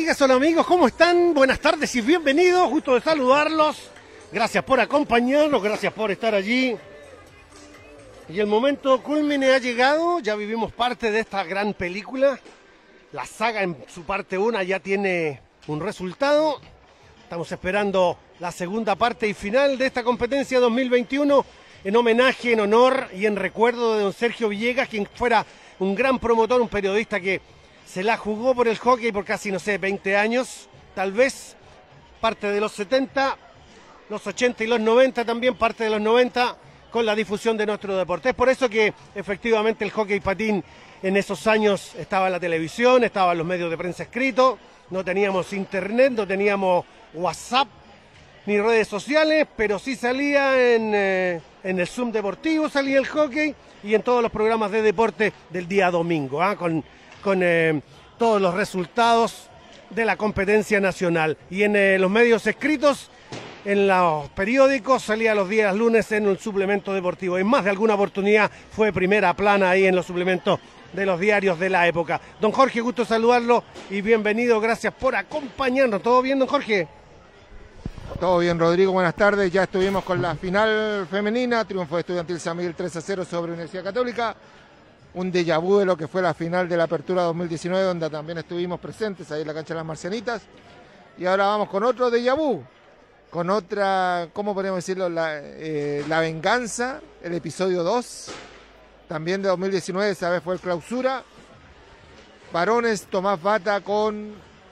amigas, hola amigos, ¿cómo están? Buenas tardes y bienvenidos, gusto de saludarlos. Gracias por acompañarnos, gracias por estar allí. Y el momento culmine ha llegado, ya vivimos parte de esta gran película. La saga en su parte 1 ya tiene un resultado. Estamos esperando la segunda parte y final de esta competencia 2021 en homenaje, en honor y en recuerdo de don Sergio Villegas, quien fuera un gran promotor, un periodista que se la jugó por el hockey por casi, no sé, 20 años, tal vez, parte de los 70, los 80 y los 90 también, parte de los 90, con la difusión de nuestro deporte. Es por eso que efectivamente el hockey patín en esos años estaba en la televisión, estaba en los medios de prensa escritos, no teníamos internet, no teníamos WhatsApp, ni redes sociales, pero sí salía en el Zoom deportivo, salía el hockey y en todos los programas de deporte del día domingo, con todos los resultados de la competencia nacional. Y en los medios escritos, en los periódicos, salía los días lunes en un suplemento deportivo. En más de alguna oportunidad fue primera plana ahí en los suplementos de los diarios de la época. Don Jorge, gusto saludarlo y bienvenido, gracias por acompañarnos. ¿Todo bien, don Jorge? Todo bien, Rodrigo, buenas tardes. Ya estuvimos con la final femenina, triunfo de Estudiantil San Miguel 3-0 sobre Universidad Católica. Un déjà vu de lo que fue la final de la Apertura 2019, donde también estuvimos presentes ahí en la cancha de las Marcianitas. Y ahora vamos con otro déjà vu, con otra, ¿cómo podemos decirlo? La venganza, el episodio 2, también de 2019, esa vez fue el clausura. Varones, Tomás Bata con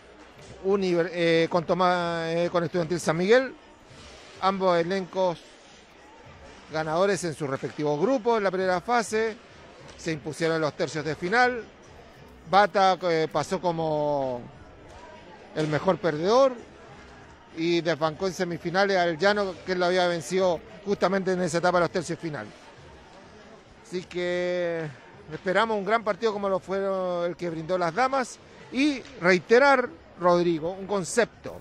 Estudiantil San Miguel. Ambos elencos ganadores en sus respectivos grupos en la primera fase. Se impusieron en los tercios de final. Bata pasó como el mejor perdedor y desbancó en semifinales al Llano, que él lo había vencido justamente en esa etapa de los tercios final. Así que esperamos un gran partido como lo fue el que brindó las damas. Y reiterar, Rodrigo, un concepto.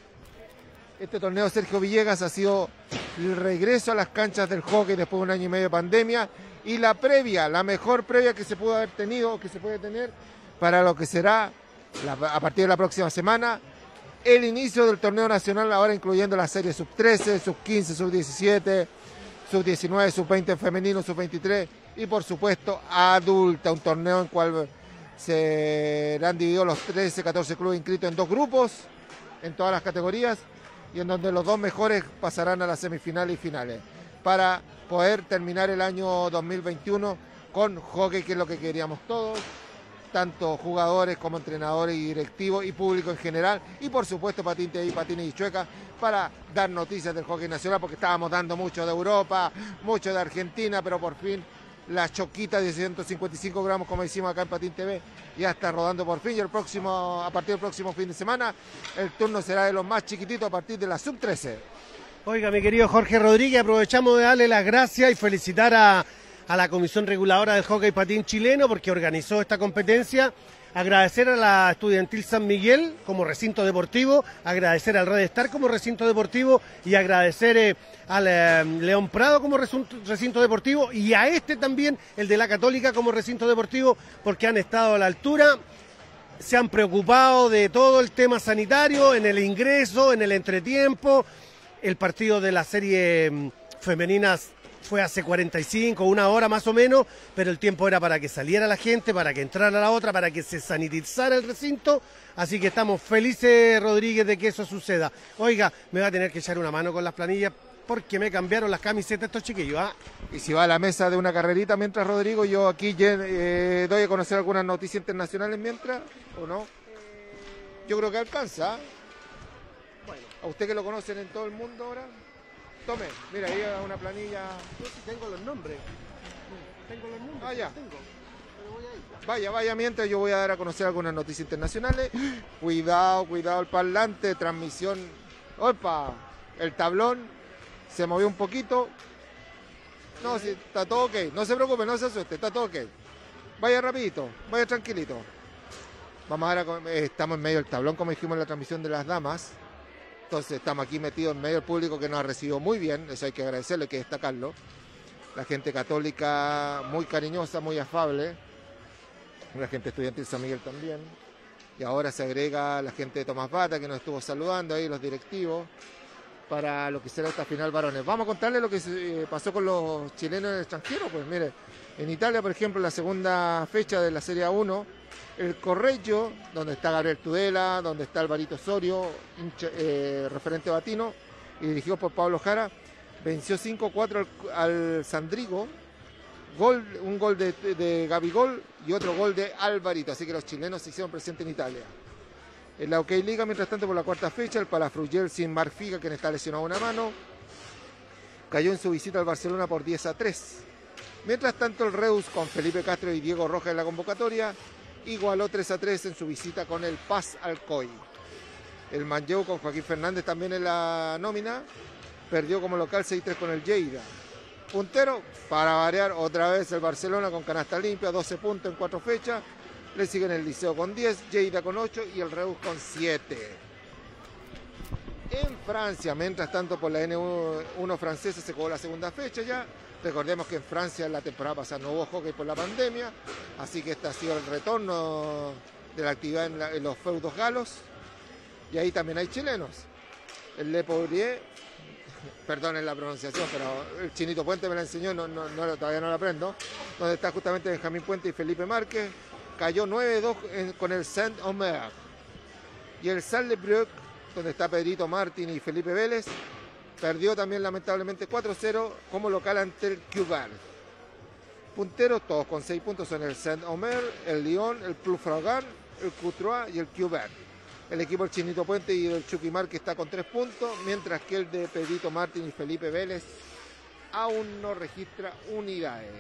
Este torneo Sergio Villegas ha sido el regreso a las canchas del hockey después de un año y medio de pandemia. Y la previa, la mejor previa que se pudo haber tenido, que se puede tener para lo que será a partir de la próxima semana, el inicio del torneo nacional, ahora incluyendo las series sub-13, sub-15, sub-17, sub-19, sub-20 femenino, sub-23 y por supuesto adulta, un torneo en el cual serán divididos los 13, 14 clubes inscritos en dos grupos en todas las categorías y en donde los dos mejores pasarán a las semifinales y finales para poder terminar el año 2021 con hockey, que es lo que queríamos todos, tanto jugadores como entrenadores y directivos y público en general, y por supuesto Patín TV, Patines y Chueca, para dar noticias del hockey nacional, porque estábamos dando mucho de Europa, mucho de Argentina, pero por fin la choquita de 155 gramos, como hicimos acá en Patín TV, ya está rodando por fin, y a partir del próximo fin de semana, el turno será de los más chiquititos a partir de la sub-13. Oiga, mi querido Jorge Rodríguez, aprovechamos de darle las gracias y felicitar a la Comisión Reguladora del Hockey Patín Chileno porque organizó esta competencia. Agradecer a la Estudiantil San Miguel como recinto deportivo, agradecer al Red Star como recinto deportivo y agradecer al León Prado como recinto deportivo y a este también, el de la Católica, como recinto deportivo, porque han estado a la altura, se han preocupado de todo el tema sanitario, en el ingreso, en el entretiempo. El partido de la serie femeninas fue hace 45, una hora más o menos, pero el tiempo era para que saliera la gente, para que entrara la otra, para que se sanitizara el recinto. Así que estamos felices, Rodríguez, de que eso suceda. Oiga, me va a tener que echar una mano con las planillas porque me cambiaron las camisetas estos chiquillos. Y si va a la mesa de una carrerita mientras, Rodrigo, yo aquí doy a conocer algunas noticias internacionales mientras, ¿o no? Yo creo que alcanza. Bueno. ¿A usted que lo conocen en todo el mundo ahora? Tome, mira, ahí una planilla. Yo sí tengo los nombres. Ya. Pero voy a ir. Vaya, mientras yo voy a dar a conocer algunas noticias internacionales. Cuidado el parlante, transmisión. ¡Opa! El tablón se movió un poquito. No, sí, está todo ok. No se preocupe, no se asuste, está todo ok. Vaya rapidito, vaya tranquilito. Vamos a ver, estamos en medio del tablón, como dijimos en la transmisión de las damas. Entonces estamos aquí metidos en medio del público que nos ha recibido muy bien, eso hay que agradecerlo, hay que destacarlo. La gente católica muy cariñosa, muy afable. La gente estudiantil San Miguel también. Y ahora se agrega la gente de Tomás Bata, que nos estuvo saludando ahí, los directivos, para lo que será esta final varones. Vamos a contarles lo que pasó con los chilenos en el extranjero. Pues mire, en Italia, por ejemplo, la segunda fecha de la Serie A1, el Correggio, donde está Gabriel Tudela, donde está Alvarito Osorio, referente batino, y dirigido por Pablo Jara, venció 5-4 al Sandrigo, un gol de Gabigol y otro gol de Alvarito, así que los chilenos se hicieron presentes en Italia. En la OK Liga, mientras tanto, por la cuarta fecha, el Palafrugell sin Marc Figa, quien está lesionado una mano, cayó en su visita al Barcelona por 10-3. Mientras tanto, el Reus, con Felipe Castro y Diego Rojas en la convocatoria, igualó 3-3 en su visita con el Paz Alcoy. El Manlleu, con Joaquín Fernández también en la nómina, perdió como local 6-3 con el Lleida. Puntero, para variar, otra vez el Barcelona con canasta limpia, 12 puntos en 4 fechas. Le siguen el Liceo con 10, Lleida con 8 y el Reus con 7. En Francia, mientras tanto, por la N1 francesa se jugó la segunda fecha ya. Recordemos que en Francia en la temporada pasada no hubo hockey por la pandemia, así que este ha sido el retorno de la actividad en los feudos galos. Y ahí también hay chilenos. El Le Poirier, perdonen la pronunciación, pero el Chinito Puente me la enseñó, todavía no la aprendo, donde está justamente Benjamín Puente y Felipe Márquez, cayó 9-2 con el Saint-Omer. Y el Saint-Lebreuc, donde está Pedrito Martín y Felipe Vélez, perdió también lamentablemente 4-0 como local ante el Cubar. Punteros todos con 6 puntos son el Saint-Omer, el Lyon, el Ploufragan, el Courtois y el Cubar. El equipo del Chinito Puente y del Chucky Márquez está con 3 puntos, mientras que el de Pedrito Martín y Felipe Vélez aún no registra unidades.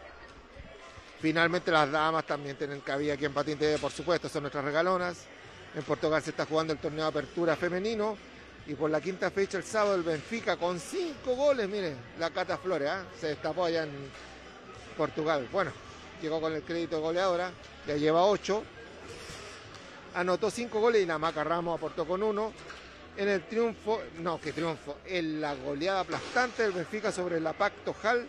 Finalmente las damas también tienen cabida aquí en Patín TV, por supuesto, son nuestras regalonas. En Portugal se está jugando el torneo de apertura femenino y por la quinta fecha el sábado el Benfica con 5 goles, mire, la Cata Flores, se destapó allá en Portugal. Bueno, llegó con el crédito de goleadora, ya lleva 8. Anotó 5 goles y la Maca Ramos aportó con 1. En el triunfo, en la goleada aplastante del Benfica sobre la PAC Tojal,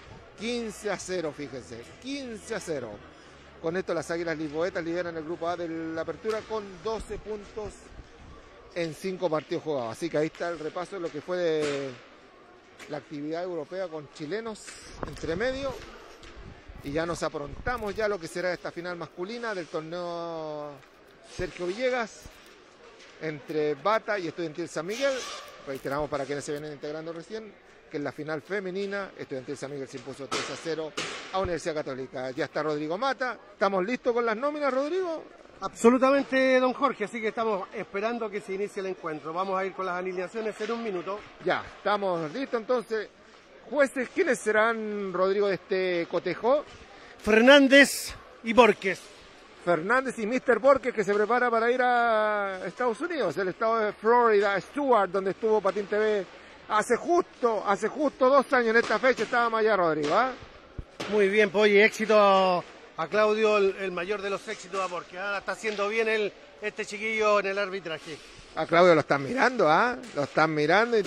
15-0, fíjense, 15-0. Con esto las Águilas Lisboetas lideran el grupo A de la apertura con 12 puntos en 5 partidos jugados. Así que ahí está el repaso de lo que fue de la actividad europea con chilenos entre medio. Y ya nos aprontamos ya lo que será esta final masculina del torneo Sergio Villegas entre Bata y Estudiantil San Miguel. Reiteramos para quienes se vienen integrando recién que en la final femenina Estudiantil San Miguel se impuso 3-0 a Universidad Católica. Ya está Rodrigo Mata. ¿Estamos listos con las nóminas, Rodrigo? Absolutamente, don Jorge, así que estamos esperando que se inicie el encuentro. Vamos a ir con las alineaciones en un minuto. Ya, estamos listos entonces. Jueces, ¿quiénes serán, Rodrigo, de este cotejo? Fernández y Borges. Fernández y Mr. Borges, que se prepara para ir a Estados Unidos, el estado de Florida, Stuart, donde estuvo Patín TV hace justo 2 años en esta fecha. Estábamos allá, Rodrigo, ¿eh? Muy bien, pues oye, éxito a Claudio, el mayor de los éxitos a Borges. Está haciendo bien este chiquillo en el arbitraje. A Claudio lo están mirando, lo están mirando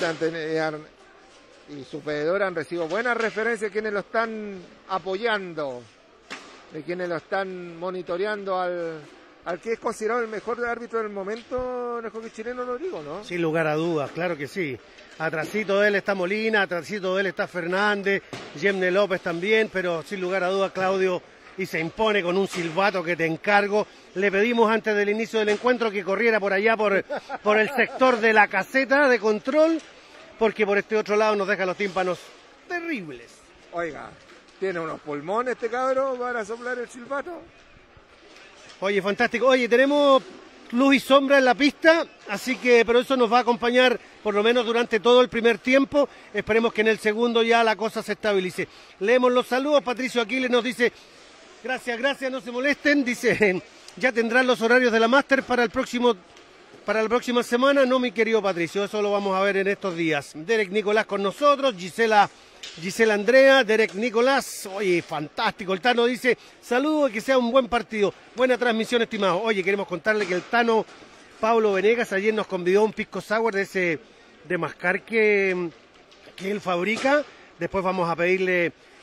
y sus veedores han recibido buenas referencias de quienes lo están apoyando, de quienes lo están monitoreando al que es considerado el mejor árbitro del momento en el hockey chileno, lo digo, ¿no? Sin lugar a dudas, claro que sí. Atrasito de él está Molina, atrasito de él está Fernández, Yemne López también, pero sin lugar a dudas Claudio y se impone con un silbato que te encargo. Le pedimos antes del inicio del encuentro que corriera por allá por el sector de la caseta de control, porque por este otro lado nos deja los tímpanos terribles. Oiga, ¿tiene unos pulmones este cabro para soplar el silbato? Oye, fantástico. Oye, tenemos luz y sombra en la pista, así que, pero eso nos va a acompañar por lo menos durante todo el primer tiempo. Esperemos que en el segundo ya la cosa se estabilice. Leemos los saludos. Patricio Aquiles nos dice, gracias, no se molesten. Dice, ya tendrán los horarios de la máster para la próxima semana. No, mi querido Patricio, eso lo vamos a ver en estos días. Derek Nicolás con nosotros, Gisela Andrea, Derek Nicolás, oye, fantástico. El Tano dice, saludos y que sea un buen partido. Buena transmisión, estimado. Oye, queremos contarle que el Tano Pablo Venegas ayer nos convidó un pisco sour de ese de mascar que él fabrica. Después vamos a pedirle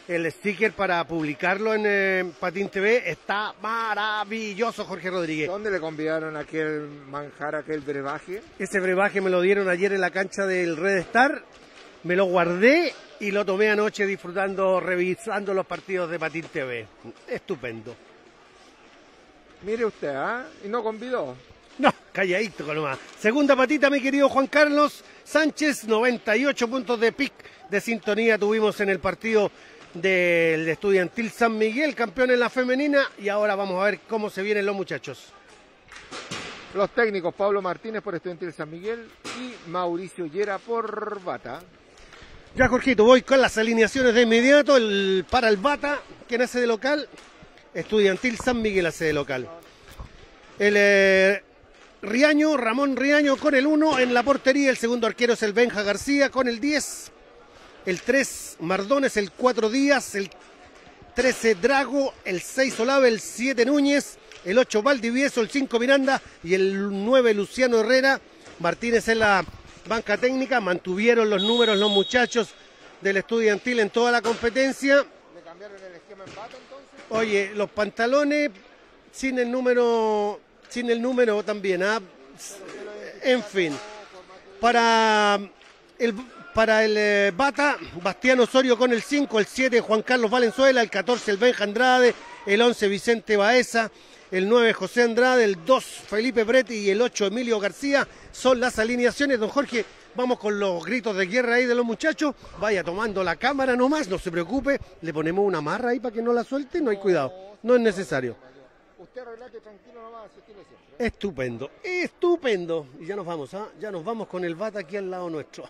el sticker para publicarlo en Patín TV. Está maravilloso, Jorge Rodríguez. ¿Dónde le convidaron aquel manjar, aquel brebaje? Ese brebaje me lo dieron ayer en la cancha del Red Star. Me lo guardé y lo tomé anoche disfrutando, revisando los partidos de Patín TV. Estupendo. Mire usted, ¿ah? ¿Y no convidó? No, calladito nomás. Segunda patita, mi querido Juan Carlos Sánchez. 98 puntos de pic de sintonía tuvimos en el partido del Estudiantil San Miguel, campeón en la femenina. Y ahora vamos a ver cómo se vienen los muchachos. Los técnicos Pablo Martínez por Estudiantil San Miguel y Mauricio Llera por Bata. Ya, Jorgito, voy con las alineaciones de inmediato. Para el Bata, quien hace de local. Estudiantil San Miguel hace de local. El Riaño, Ramón Riaño con el 1 en la portería. El segundo arquero es el Benja García con el 10. El 3 Mardones, el 4 Díaz, el 13 Drago, el 6 Olave, el 7 Núñez, el 8 Valdivieso, el 5 Miranda y el 9 Luciano Herrera. Martínez en la banca técnica. Mantuvieron los números los muchachos del Estudiantil en toda la competencia. ¿Le cambiaron el esquema en Bata entonces? Oye, los pantalones sin el número también, ¿ah? En fin, para el Bata, Bastián Osorio con el 5, el 7 Juan Carlos Valenzuela, el 14 el Benja Andrade, el 11 Vicente Baeza, el 9 José Andrade, el 2 Felipe Bretti y el 8 Emilio García. Son las alineaciones, don Jorge. Vamos con los gritos de guerra ahí de los muchachos. Vaya tomando la cámara nomás, no se preocupe. Le ponemos una marra ahí para que no la suelte, no hay cuidado. No es necesario. Usted relate tranquilo nomás, su estilo siempre. Estupendo, estupendo. Y ya nos vamos, ¿ah? Ya nos vamos con el Bata aquí al lado nuestro.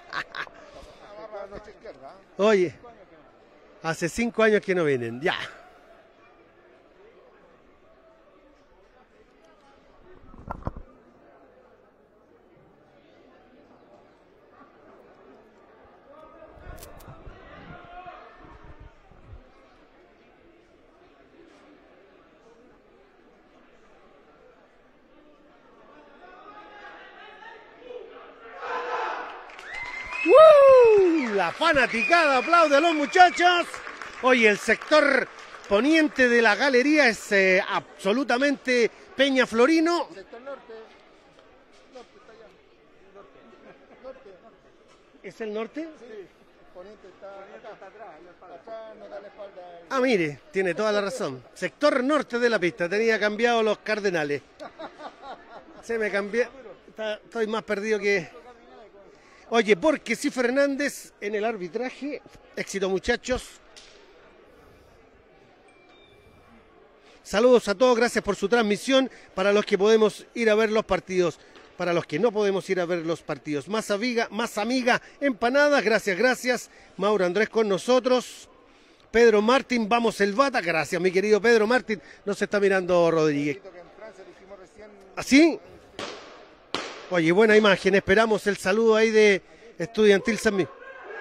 Oye, hace 5 años que no vienen, ya. La fanaticada aplaude a los muchachos. Oye, el sector poniente de la galería es absolutamente Peña Florino. Sector norte. Norte está allá. Norte. ¿Es el norte? Sí, poniente está atrás. Atrás no da la espalda. Ah, mire, tiene toda la razón. Sector norte de la pista. Tenía cambiado los cardenales. Se me cambió. Estoy más perdido que... Oye, porque sí, Fernández en el arbitraje. Éxito, muchachos. Saludos a todos, gracias por su transmisión. Para los que podemos ir a ver los partidos, para los que no podemos ir a ver los partidos. Más amiga, empanadas, gracias. Mauro Andrés con nosotros. Pedro Martín, vamos el Bata. Gracias, mi querido Pedro Martín. Nos está mirando Rodríguez. ¿Así? Oye, buena imagen, esperamos el saludo ahí de Estudiantil San Miguel.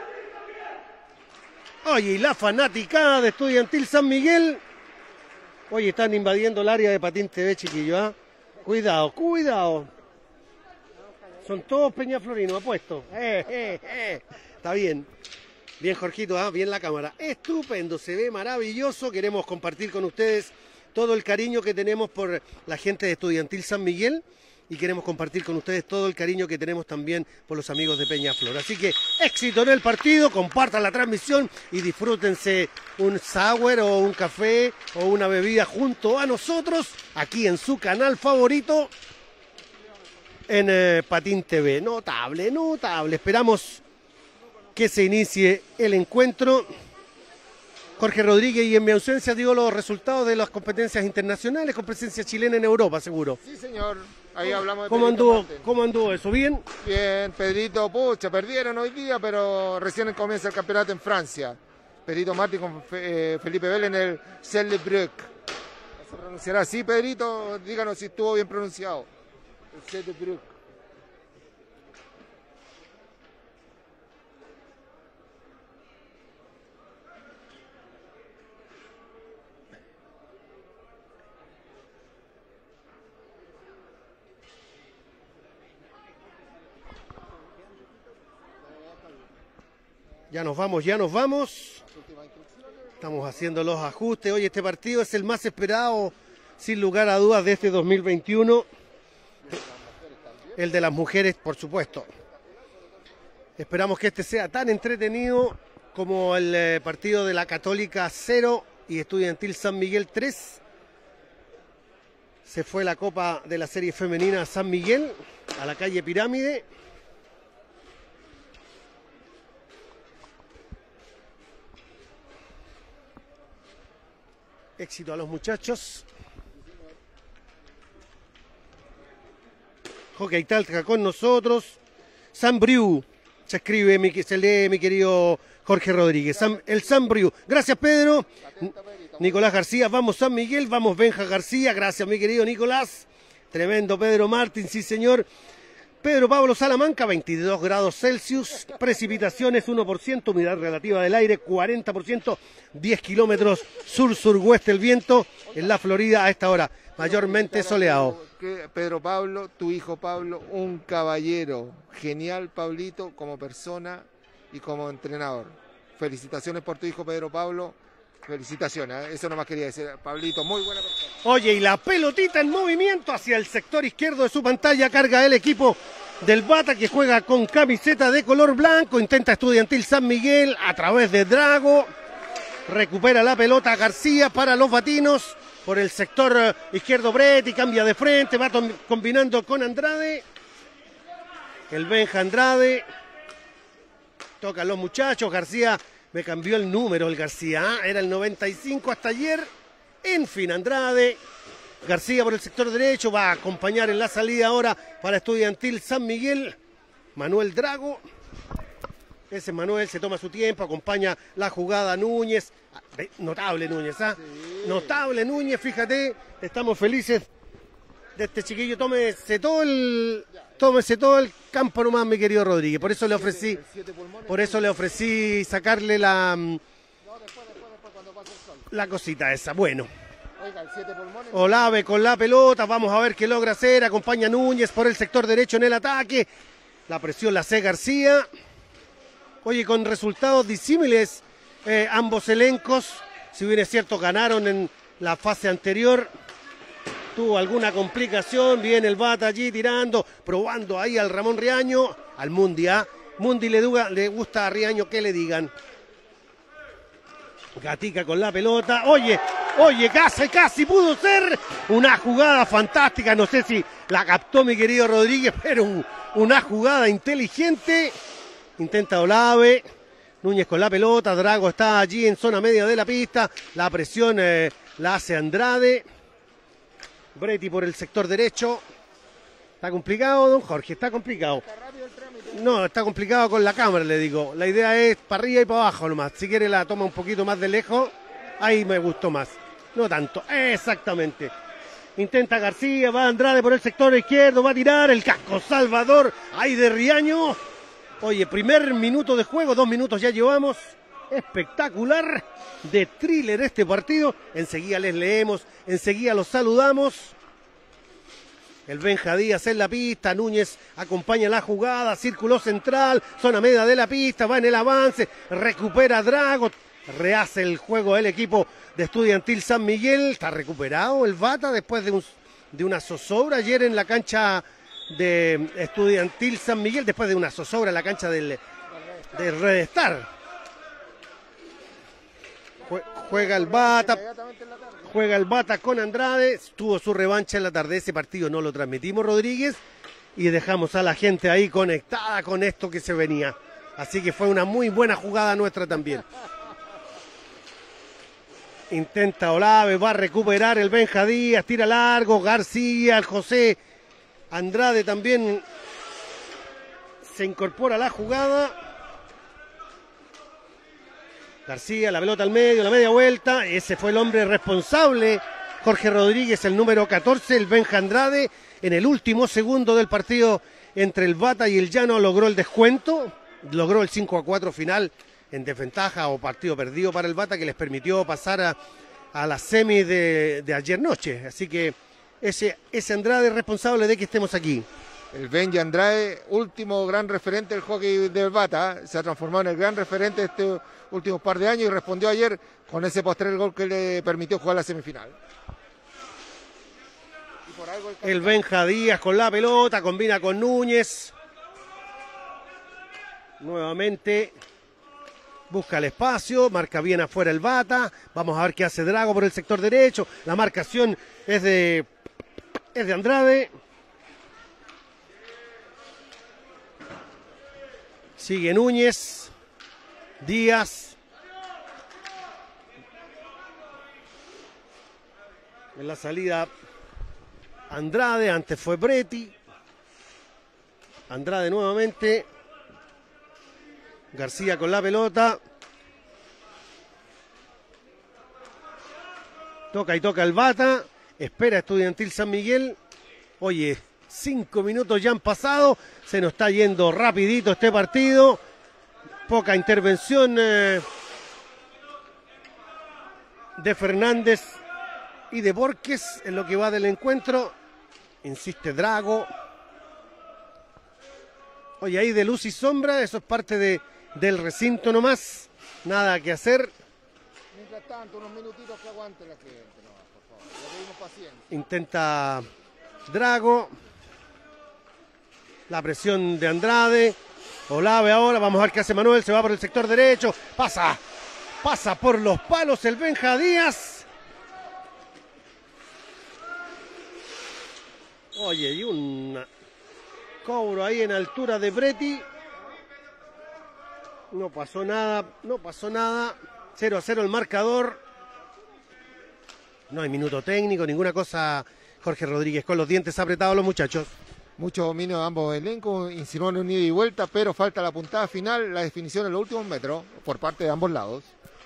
Oye, y la fanaticada de Estudiantil San Miguel. Oye, están invadiendo el área de Patín TV, chiquillos, ¿ah? Cuidado. Son todos peñaflorinos, apuesto. Está bien. Bien, Jorgito, ¿ah? Bien la cámara. Estupendo, se ve maravilloso. Queremos compartir con ustedes todo el cariño que tenemos por la gente de Estudiantil San Miguel. Y queremos compartir con ustedes todo el cariño que tenemos también por los amigos de Peñaflor. Así que éxito en el partido, compartan la transmisión y disfrútense un sour o un café o una bebida junto a nosotros aquí en su canal favorito en Patín TV. Notable. Esperamos que se inicie el encuentro. Jorge Rodríguez, y en mi ausencia digo los resultados de las competencias internacionales con presencia chilena en Europa, seguro. Sí, señor. Ahí hablamos de ¿Cómo anduvo eso? ¿Bien? Bien, Pedrito, pucha, perdieron hoy día, pero recién comienza el campeonato en Francia. Pedrito Martín con Felipe Vélez en el Cellebrück. ¿Se pronunciará así, Pedrito? Díganos si estuvo bien pronunciado. El Cellebrück. Ya nos vamos. Estamos haciendo los ajustes. Hoy este partido es el más esperado, sin lugar a dudas, de este 2021. El de las mujeres, por supuesto. Esperamos que este sea tan entretenido como el partido de la Católica 0 y Estudiantil San Miguel 3. Se fue la Copa de la Serie Femenina a San Miguel, a la calle Pirámide. Éxito a los muchachos. Hockey Talca con nosotros. San Briu. Se escribe, se lee mi querido Jorge Rodríguez. El San Briu. Gracias, Pedro. Nicolás García. Vamos, San Miguel. Vamos, Benja García. Gracias, mi querido Nicolás. Tremendo Pedro Martín, sí, señor. Pedro Pablo Salamanca, 22 grados Celsius, precipitaciones 1%, humedad relativa del aire 40%, 10 kilómetros sur-sureste el viento en la Florida a esta hora, mayormente soleado. Pedro Pablo, tu hijo Pablo, un caballero, genial Pablito como persona y como entrenador. Felicitaciones por tu hijo Pedro Pablo. Felicitaciones, eso nomás quería decir, Pablito, muy buena persona. Oye, y la pelotita en movimiento hacia el sector izquierdo de su pantalla, carga el equipo del Bata que juega con camiseta de color blanco, intenta Estudiantil San Miguel a través de Drago, recupera la pelota García para los batinos, por el sector izquierdo Bretti, cambia de frente, va combinando con Andrade, el Benja Andrade, tocan los muchachos, García. Me cambió el número el García, era el 95 hasta ayer. En fin, Andrade. García por el sector derecho, va a acompañar en la salida ahora para Estudiantil San Miguel. Manuel Drago. Ese Manuel se toma su tiempo, acompaña la jugada Núñez. Notable Núñez, ¿ah? Sí. Notable Núñez, fíjate, estamos felices de este chiquillo. Tómese todo el campo nomás, mi querido Rodríguez. Por eso le ofrecí sacarle la cosita esa. Bueno. Olave con la pelota, vamos a ver qué logra hacer. Acompaña Núñez por el sector derecho en el ataque. La presión la hace García. Oye, con resultados disímiles ambos elencos. Si bien es cierto, ganaron en la fase anterior. Tuvo alguna complicación, viene el Bata allí tirando, probando ahí al Ramón Riaño, al Mundi, ¿ah? Mundi le gusta a Riaño que le digan. Gatica con la pelota, oye, casi pudo ser una jugada fantástica, no sé si la captó mi querido Rodríguez, pero una jugada inteligente. Intenta Olave, Núñez con la pelota, Drago está allí en zona media de la pista, la presión la hace Andrade. Bretti por el sector derecho. Está complicado, don Jorge, está complicado. No, está complicado con la cámara, le digo. La idea es para arriba y para abajo nomás. Si quiere la toma un poquito más de lejos. Ahí me gustó más. No tanto, exactamente. Intenta García, va Andrade por el sector izquierdo, va a tirar el casco Salvador. Ahí de Riaño. Oye, primer minuto de juego, 2 minutos ya llevamos. Espectacular, de thriller este partido. Enseguida les leemos, enseguida los saludamos. El Benja Díaz en la pista, Núñez acompaña la jugada, círculo central, zona media de la pista, va en el avance, recupera Drago, rehace el juego el equipo de Estudiantil San Miguel. Está recuperado el Bata después de una zozobra ayer en la cancha de Estudiantil San Miguel, después de una zozobra en la cancha de Red Star. Juega el Bata con Andrade, tuvo su revancha en la tarde. Ese partido no lo transmitimos, Rodríguez, y dejamos a la gente ahí conectada con esto que se venía. Así que fue una muy buena jugada nuestra también. Intenta Olave, va a recuperar el Benja Díaz, tira largo, García, el José Andrade también se incorpora a la jugada. García, la pelota al medio, la media vuelta, ese fue el hombre responsable, Jorge Rodríguez, el número 14, el Benja Andrade, en el último segundo del partido entre el Bata y el Llano logró el descuento, logró el 5-4 final en desventaja o partido perdido para el Bata que les permitió pasar a las semis de ayer noche, así que ese Andrade es responsable de que estemos aquí. El Benji Andrade, último gran referente del hockey del bata, se ha transformado en el gran referente de estos últimos par de años y respondió ayer con ese postrer gol que le permitió jugar la semifinal. Y por algo el Benja Díaz con la pelota, combina con Núñez. Nuevamente busca el espacio, marca bien afuera el bata. Vamos a ver qué hace Drago por el sector derecho. La marcación es de Andrade. Sigue Núñez, Díaz. En la salida Andrade, antes fue Bretti. Andrade nuevamente. García con la pelota. Toca y toca el bata. Espera Estudiantil San Miguel. Oye, 5 minutos ya han pasado. Se nos está yendo rapidito este partido. Poca intervención de Fernández y de Borges en lo que va del encuentro. Insiste Drago. Oye, ahí de luz y sombra. Eso es parte del recinto nomás. Nada que hacer. Mientras tanto, unos minutitos que aguante la gente. No, por favor. Le pedimos paciencia. Intenta Drago. La presión de Andrade. Olave ahora, vamos a ver qué hace Manuel, se va por el sector derecho. Pasa por los palos el Benja Díaz. Oye, y un cobro ahí en altura de Bretti. No pasó nada. 0-0 el marcador. No hay minuto técnico, ninguna cosa. Jorge Rodríguez con los dientes apretados los muchachos. Mucho dominio de ambos elencos, insinúan un ida y vuelta, pero falta la puntada final, la definición en los últimos metros, por parte de ambos lados.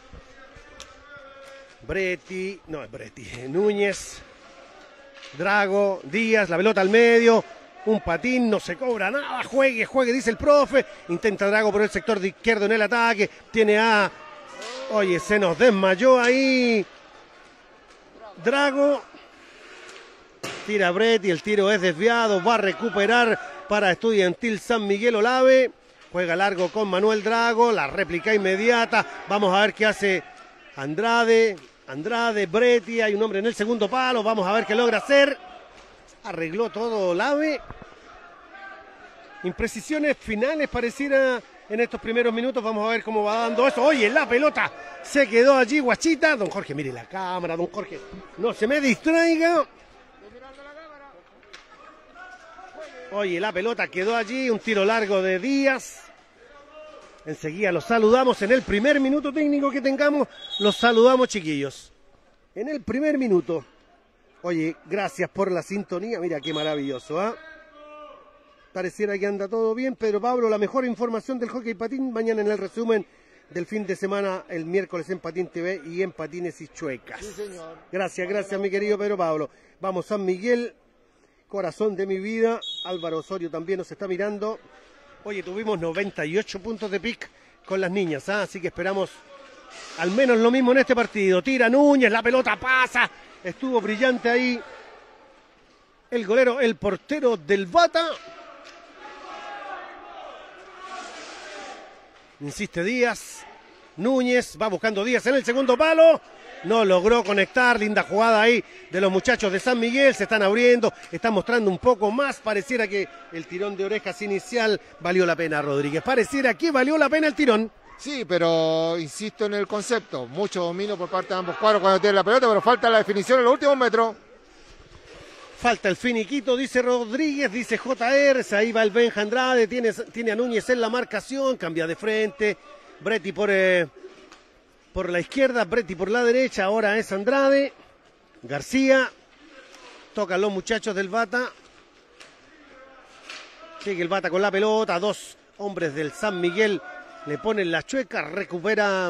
Núñez, Drago, Díaz, la pelota al medio, un patín, no se cobra nada, juegue, dice el profe, intenta Drago por el sector de izquierdo en el ataque, oye, se nos desmayó ahí Drago. Tira Bretti, el tiro es desviado, va a recuperar para Estudiantil San Miguel Olave. Juega largo con Manuel Drago, la réplica inmediata. Vamos a ver qué hace Andrade, Bretti, hay un hombre en el segundo palo, vamos a ver qué logra hacer. Arregló todo Olave. Imprecisiones finales pareciera en estos primeros minutos, vamos a ver cómo va dando eso. Oye, la pelota se quedó allí, Guachita. Don Jorge, mire la cámara, don Jorge, no se me distraiga. Oye, la pelota quedó allí, un tiro largo de Díaz. Enseguida los saludamos en el primer minuto técnico que tengamos. Los saludamos, chiquillos. En el primer minuto. Oye, gracias por la sintonía. Mira qué maravilloso, ¿ah? Pareciera que anda todo bien, Pedro Pablo, la mejor información del hockey patín. Mañana en el resumen del fin de semana, el miércoles en Patín TV y en Patines y Chuecas. Sí, señor. Gracias, mi querido Pedro Pablo. Vamos, San Miguel. Corazón de mi vida, Álvaro Osorio también nos está mirando. Oye, tuvimos 98 puntos de pick con las niñas, ¿ah? Así que esperamos al menos lo mismo en este partido. Tira Núñez, la pelota pasa, estuvo brillante ahí el golero, el portero del Bata. Insiste Díaz, Núñez, va buscando Díaz en el segundo palo. No logró conectar, linda jugada ahí de los muchachos de San Miguel, se están abriendo, están mostrando un poco más, pareciera que el tirón de orejas inicial valió la pena, Rodríguez, pareciera que valió la pena el tirón. Sí, pero insisto en el concepto, mucho dominio por parte de ambos cuadros cuando tienen la pelota, pero falta la definición en los últimos metros. Falta el finiquito, dice Rodríguez, dice JR, ahí va el Benja Andrade, tiene a Núñez en la marcación, cambia de frente, Bretti por la izquierda, Bretti por la derecha, ahora es Andrade, García, tocan los muchachos del Bata, sigue el Bata con la pelota, dos hombres del San Miguel le ponen la chueca, recupera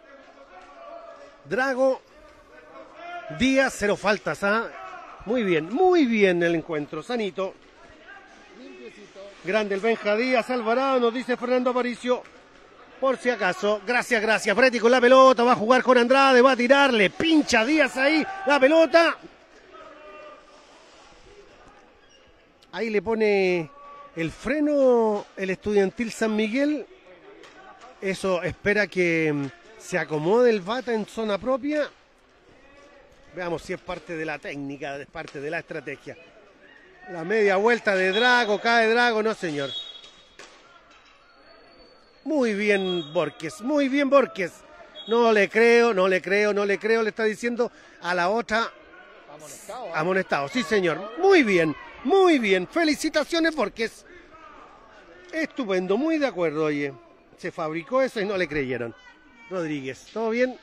Drago, Díaz, 0 faltas, ¿ah? Muy bien el encuentro, sanito. Grande el Benja Díaz, Alvarado, nos dice Fernando Aparicio. Por si acaso, gracias. Bretti con la pelota, va a jugar con Andrade, va a tirarle, pincha Díaz ahí, la pelota. Ahí le pone el freno, el Estudiantil San Miguel. Eso espera que se acomode el Bata en zona propia. Veamos si es parte de la técnica, es parte de la estrategia. La media vuelta de Drago, cae Drago, no señor. Muy bien Borges, muy bien Borges. No le creo, le está diciendo a la otra. Amonestado, ¿eh? Amonestado, sí señor. Muy bien, muy bien. Felicitaciones Borges. Estupendo, muy de acuerdo, oye. Se fabricó eso y no le creyeron. Rodríguez, ¿todo bien?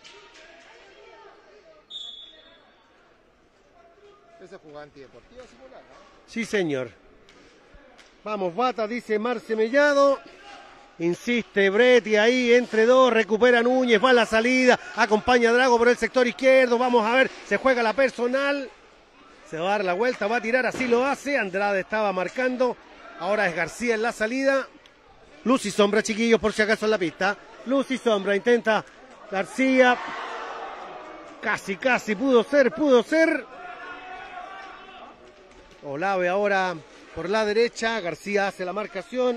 Ese es jugada antideportiva simular, ¿no? Sí, señor. Vamos, Bata, dice Marce Mellado. Insiste Bretti ahí, entre dos, recupera Núñez, va a la salida, acompaña a Drago por el sector izquierdo. Vamos a ver, se juega la personal. Se va a dar la vuelta, va a tirar, así lo hace. Andrade estaba marcando. Ahora es García en la salida. Luz y sombra, chiquillos, por si acaso en la pista. Luz y sombra, intenta García. Casi, pudo ser. Olave ahora por la derecha. García hace la marcación.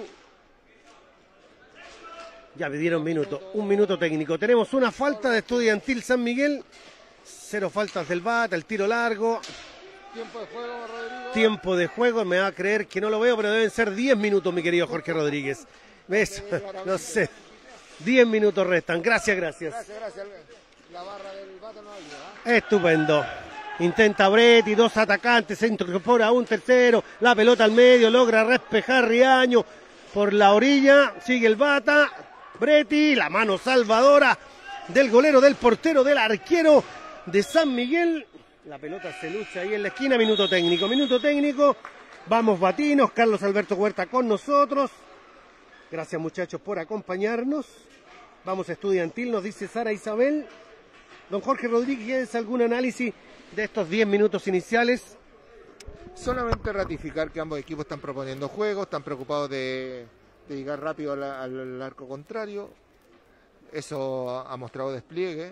Ya me dieron un minuto técnico. Tenemos una falta de Estudiantil San Miguel. 0 faltas del Bata, el tiro largo. Tiempo de juego, Rodrigo. Tiempo de juego, me va a creer que no lo veo, pero deben ser 10 minutos, mi querido Jorge Rodríguez. ¿Ves? No sé. 10 minutos restan. Gracias. Gracias. La barra del Bata no ayuda, ¿eh? Estupendo. Intenta Bretti, 2 atacantes, se incorpora un tercero. La pelota al medio, logra despejar Riaño por la orilla. Sigue el Bata. Bretti, la mano salvadora del golero, del portero, del arquero de San Miguel. La pelota se lucha ahí en la esquina. Minuto técnico. Vamos Batinos, Carlos Alberto Huerta con nosotros. Gracias muchachos por acompañarnos. Vamos a Estudiantil, nos dice Sara Isabel. Don Jorge Rodríguez, ¿algún análisis de estos 10 minutos iniciales? Solamente ratificar que ambos equipos están proponiendo juegos, están preocupados de llegar rápido al arco contrario. Eso ha mostrado despliegue.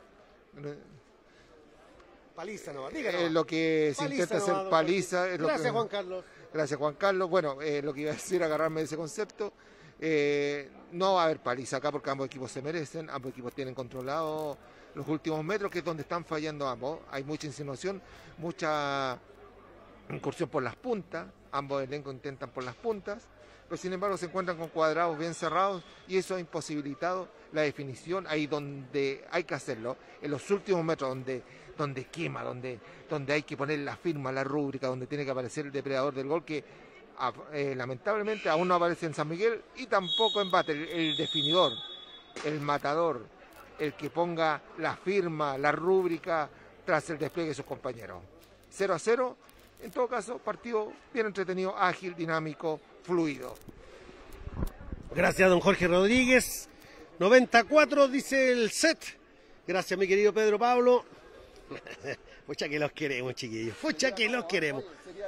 Paliza no, díganos. Lo que se intenta hacer paliza. Gracias Juan Carlos. Gracias Juan Carlos. Bueno, lo que iba a decir, agarrarme de ese concepto. No va a haber paliza acá porque ambos equipos se merecen, ambos equipos tienen controlado los últimos metros, que es donde están fallando ambos. Hay mucha insinuación, mucha incursión por las puntas, ambos elencos intentan por las puntas, pero sin embargo se encuentran con cuadrados bien cerrados y eso ha imposibilitado la definición ahí donde hay que hacerlo, en los últimos metros donde quema, donde hay que poner la firma, la rúbrica, donde tiene que aparecer el depredador del gol, que lamentablemente aún no aparece en San Miguel y tampoco en Bata, el definidor, el matador, el que ponga la firma, la rúbrica tras el despliegue de sus compañeros. 0-0, en todo caso, partido bien entretenido, ágil, dinámico, fluido. Gracias don Jorge Rodríguez. 94 dice el set. Gracias mi querido Pedro Pablo. Pucha que los queremos, chiquillos. Pucha que los queremos.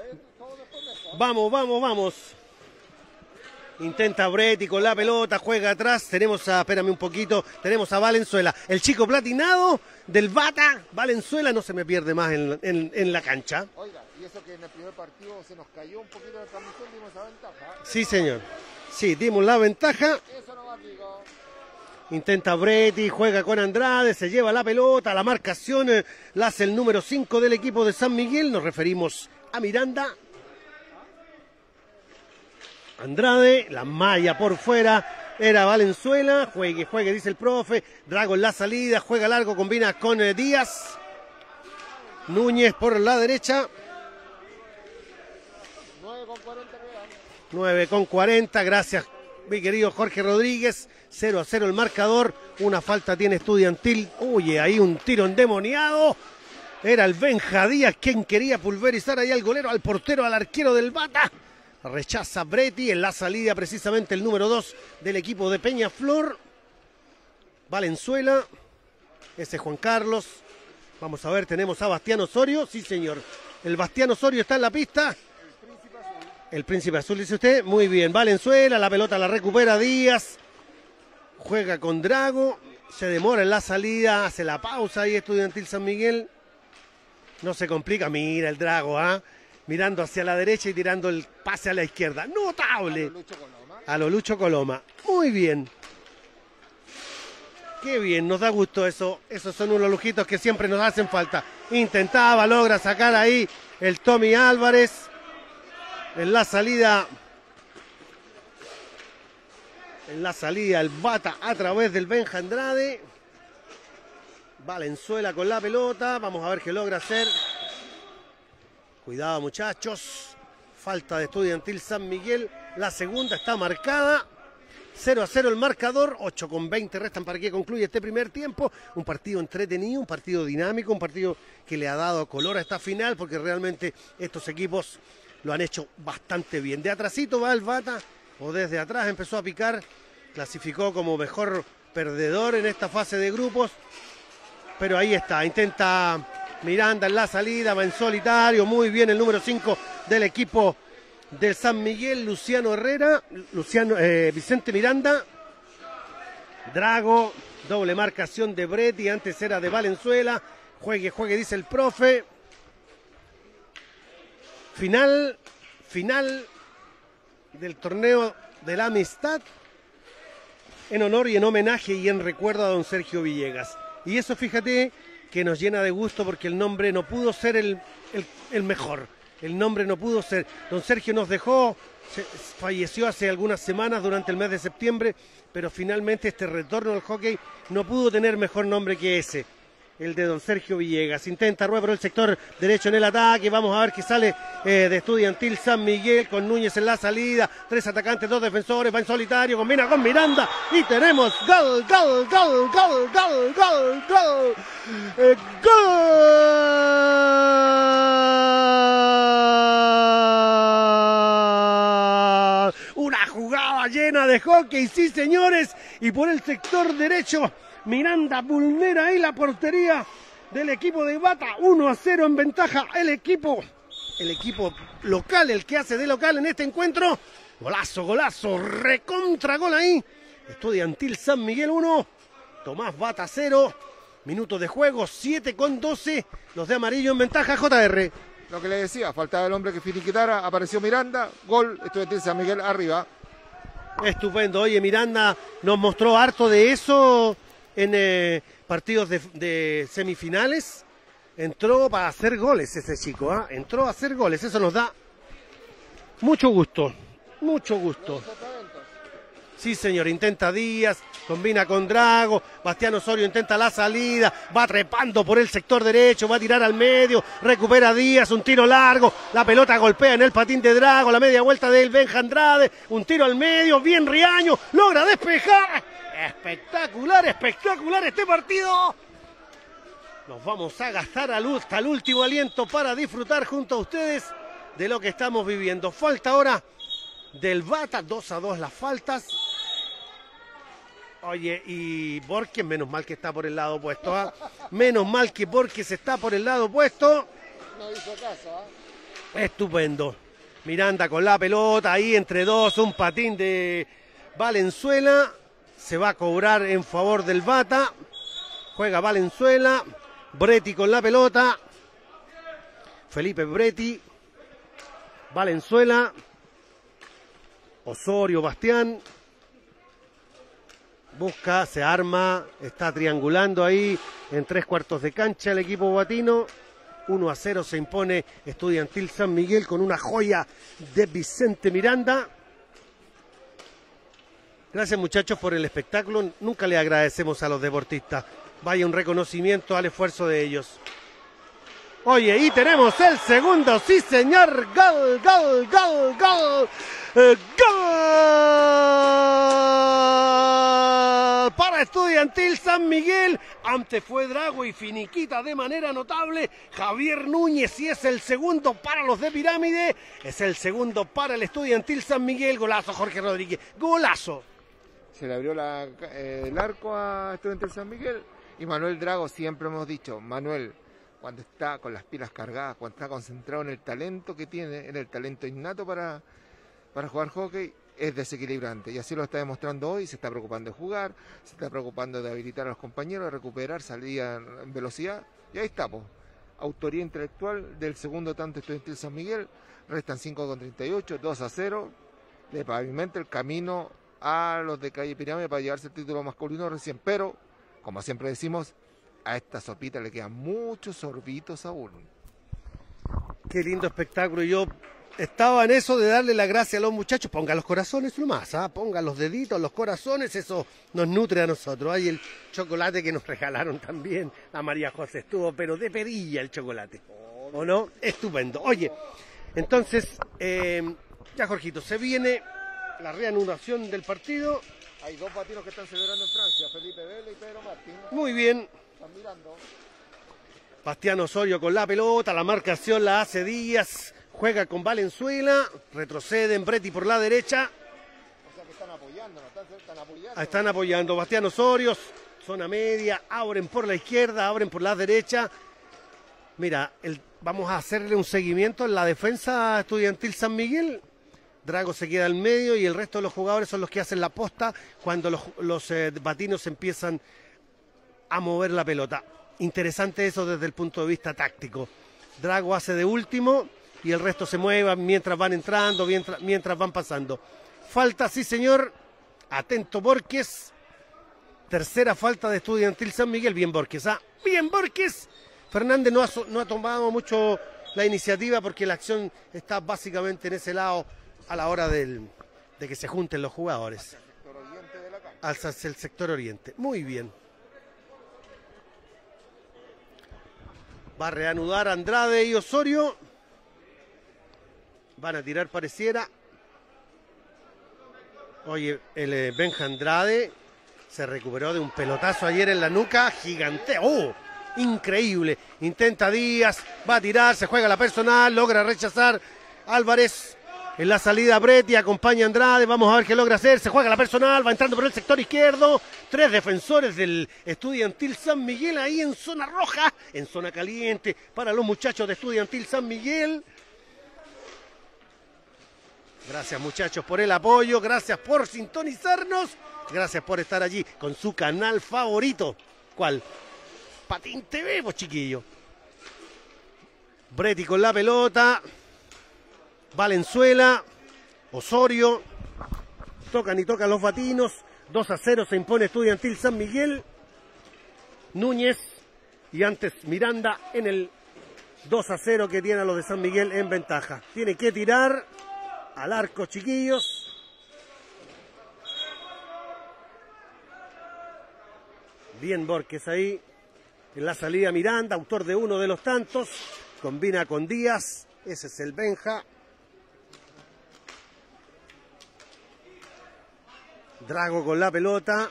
Vamos. Intenta Bretti con la pelota, juega atrás. Tenemos a Valenzuela. El chico platinado del Bata. Valenzuela no se me pierde más en la cancha. Oiga, y eso que en el primer partido se nos cayó un poquito la transmisión, dimos esa ventaja. Sí, señor. Sí, dimos la ventaja. Eso no va, amigo. Intenta Bretti, juega con Andrade, se lleva la pelota, la marcación la hace el número 5 del equipo de San Miguel. Nos referimos a Miranda. Andrade, la malla por fuera, era Valenzuela, juegue, dice el profe. Drago en la salida, juega largo, combina con Díaz. Núñez por la derecha. 9:40, gracias mi querido Jorge Rodríguez. 0-0 el marcador, una falta tiene Estudiantil. Oye, ahí un tiro endemoniado. Era el Benja Díaz quien quería pulverizar ahí al golero, al portero, al arquero del Bata. Rechaza Bretti en la salida, precisamente el número 2 del equipo de Peñaflor. Valenzuela, ese es Juan Carlos. Vamos a ver, tenemos a Bastián Osorio. Sí, señor. El Bastián Osorio está en la pista. El Príncipe Azul, dice usted. Muy bien. Valenzuela, la pelota la recupera Díaz. Juega con Drago. Se demora en la salida. Hace la pausa ahí Estudiantil San Miguel. No se complica. Mira el Drago, ¿ah? mirando hacia la derecha y tirando el pase a la izquierda. Notable. A lo Lucho Coloma. Muy bien. Qué bien, nos da gusto eso. Esos son unos lujitos que siempre nos hacen falta. Intentaba, logra sacar ahí el Tommy Álvarez. En la salida el Bata a través del Benja Andrade. Valenzuela con la pelota. Vamos a ver qué logra hacer. Cuidado, muchachos. Falta de Estudiantil San Miguel. La segunda está marcada. 0-0 el marcador. 8:20 restan para que concluya este primer tiempo. Un partido entretenido, un partido dinámico, un partido que le ha dado color a esta final, porque realmente estos equipos lo han hecho bastante bien. De atrasito va el Bata, o desde atrás empezó a picar. Clasificó como mejor perdedor en esta fase de grupos. Pero ahí está, intenta Miranda en la salida, va en solitario, muy bien el número 5 del equipo del San Miguel, Luciano Herrera, Vicente Miranda, Drago, doble marcación de Bretti, antes era de Valenzuela, juegue, dice el profe. Final del torneo de la amistad, en honor y en homenaje y en recuerdo a don Sergio Villegas. Y eso, fíjate, que nos llena de gusto, porque el nombre no pudo ser el mejor. El nombre no pudo ser. Don Sergio nos dejó, falleció hace algunas semanas durante el mes de septiembre, pero finalmente este retorno al hockey no pudo tener mejor nombre que ese, el de don Sergio Villegas. Intenta Rueda por el sector derecho en el ataque. Vamos a ver qué sale de Estudiantil San Miguel, con Núñez en la salida. 3 atacantes, 2 defensores, va en solitario, combina con Miranda y tenemos gol, gol, gol, gol, gol, gol, gol. ¡Gol! Una jugada llena de hockey, sí señores, y por el sector derecho Miranda vulnera ahí la portería del equipo de Bata. 1-0 en ventaja el equipo local, el que hace de local en este encuentro. Golazo, recontra gol ahí. Estudiantil San Miguel 1, Tomás Bata 0. Minutos de juego, 7:12. Los de amarillo en ventaja, JR. Lo que le decía, faltaba el hombre que finiquitara, apareció Miranda, gol, Estudiantil San Miguel arriba. Estupendo, oye, Miranda nos mostró harto de eso en partidos de semifinales. Entró para hacer goles ese chico, ¿eh? Entró a hacer goles, eso nos da mucho gusto. Sí señor, intenta Díaz, combina con Drago, Bastián Osorio intenta la salida, va trepando por el sector derecho, va a tirar al medio, recupera Díaz, un tiro largo, la pelota golpea en el patín de Drago, la media vuelta del Benja Andrade, un tiro al medio, bien Riaño, logra despejar. Espectacular este partido. Nos vamos a gastar hasta el último aliento para disfrutar junto a ustedes de lo que estamos viviendo. Falta ahora del Bata, 2-2 las faltas. Oye, y Borges, menos mal que está por el lado opuesto, ¿eh? Menos mal que Borges está por el lado opuesto. No hizo caso, ¿eh? Estupendo. Miranda con la pelota, ahí entre dos, un patín de Valenzuela. Se va a cobrar en favor del Bata. Juega Valenzuela. Bretti con la pelota. Felipe Bretti. Valenzuela. Osorio, Bastián. Busca, se arma, está triangulando ahí en 3/4 de cancha el equipo guatino. 1-0 se impone Estudiantil San Miguel con una joya de Vicente Miranda. Gracias muchachos por el espectáculo. Nunca le agradecemos a los deportistas. Vaya un reconocimiento al esfuerzo de ellos. Oye, y tenemos el segundo, sí señor, gol, gol, gol, gol, gol para Estudiantil San Miguel. Antes fue Drago y finiquita de manera notable Javier Núñez, y es el segundo para los de Pirámide, es el segundo para el Estudiantil San Miguel. Golazo Jorge Rodríguez, golazo. Se le abrió el arco a Estudiantil San Miguel, y Manuel Drago, siempre hemos dicho, Manuel, cuando está con las pilas cargadas, cuando está concentrado en el talento que tiene, en el talento innato para jugar hockey, es desequilibrante. Y así lo está demostrando hoy. Se está preocupando de jugar, se está preocupando de habilitar a los compañeros, de recuperar salida en velocidad. Y ahí está, pues. autoría intelectual del segundo tanto Estudiantil San Miguel. Restan 5:38, 2-0. Le pavimenta el camino a los de Calle Pirámide para llevarse el título masculino recién. Pero, como siempre decimos, a esta sopita le quedan muchos sorbitos aún. Qué lindo espectáculo. Yo estaba en eso de darle la gracia a los muchachos. Pongan los corazones nomás, pongan los deditos, los corazones, eso nos nutre a nosotros. Hay el chocolate que nos regalaron también. La María José estuvo, pero de perilla el chocolate. ¿O no? Estupendo. Oye, entonces, ya Jorgito, se viene la reanudación del partido. Hay dos batinos que están celebrando en Francia, Felipe Vélez y Pedro Martín. Muy bien. Están mirando. Bastián Osorio con la pelota, la marcación la hace Díaz, juega con Valenzuela, retroceden Bretti por la derecha. O sea que están apoyando, ¿no? Están apoyando. Están apoyando Bastián Osorio, zona media, abren por la izquierda, abren por la derecha. Mira, vamos a hacerle un seguimiento en la defensa Estudiantil San Miguel. Drago se queda al medio y el resto de los jugadores son los que hacen la posta cuando los batinos empiezan a mover la pelota. Interesante eso desde el punto de vista táctico. Drago hace de último y el resto se mueve mientras van entrando, mientras van pasando. Falta, sí señor. Atento Borges. Tercera falta de Estudiantil San Miguel. Bien Borges, bien Borges. Fernández no ha tomado mucho la iniciativa porque la acción está básicamente en ese lado a la hora de que se junten los jugadores. Hacia el sector oriente. Muy bien. Va a reanudar Andrade y Osorio. Van a tirar pareciera. Oye, el Benja Andrade se recuperó de un pelotazo ayer en la nuca. Gigante. ¡Oh! Increíble. Intenta Díaz. Va a tirar. Se juega la personal. Logra rechazar Álvarez. En la salida Bretti, acompaña a Andrade, vamos a ver qué logra hacer, se juega la personal, va entrando por el sector izquierdo, 3 defensores del Estudiantil San Miguel ahí en zona roja, en zona caliente para los muchachos de Estudiantil San Miguel. Gracias muchachos por el apoyo, gracias por sintonizarnos, gracias por estar allí con su canal favorito. ¿Cuál? Patín TV, pues chiquillo. Bretti con la pelota. Valenzuela, Osorio, tocan los batinos, 2-0 se impone Estudiantil San Miguel, Núñez y antes Miranda en el 2-0 que tiene a los de San Miguel en ventaja. Tiene que tirar al arco chiquillos. Bien Borges ahí, en la salida Miranda, autor de uno de los tantos, combina con Díaz, ese es el Benja. Drago con la pelota.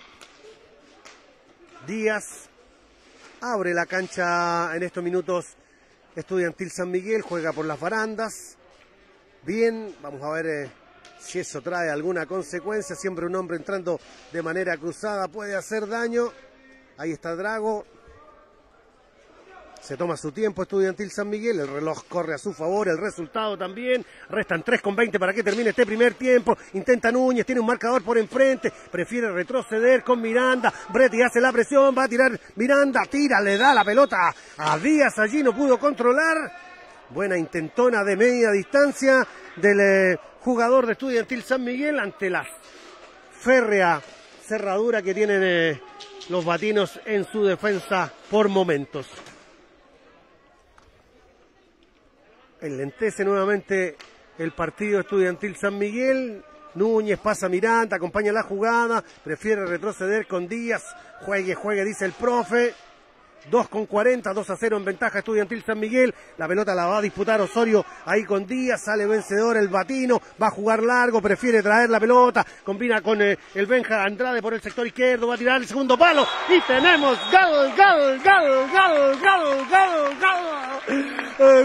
Díaz abre la cancha en estos minutos. Estudiantil San Miguel juega por las barandas. Bien, vamos a ver si eso trae alguna consecuencia. Siempre un hombre entrando de manera cruzada puede hacer daño. Ahí está Drago. Se toma su tiempo Estudiantil San Miguel, el reloj corre a su favor, el resultado también. Restan 3:20 para que termine este primer tiempo. Intenta Núñez, tiene un marcador por enfrente, prefiere retroceder con Miranda. Bretti hace la presión, va a tirar Miranda, tira, le da la pelota a Díaz, allí no pudo controlar. Buena intentona de media distancia del jugador de Estudiantil San Miguel ante la férrea cerradura que tienen los batinos en su defensa por momentos. Enlentece nuevamente el partido Estudiantil San Miguel. Núñez pasa a Miranda, acompaña la jugada, prefiere retroceder con Díaz. Juegue, dice el profe. 2:40, 2-0 en ventaja Estudiantil San Miguel. La pelota la va a disputar Osorio ahí con Díaz. Sale vencedor el batino. Va a jugar largo, prefiere traer la pelota. Combina con el Benja Andrade por el sector izquierdo. Va a tirar el segundo palo. Y tenemos gol, gol, gol, gol, gol, gol, gol.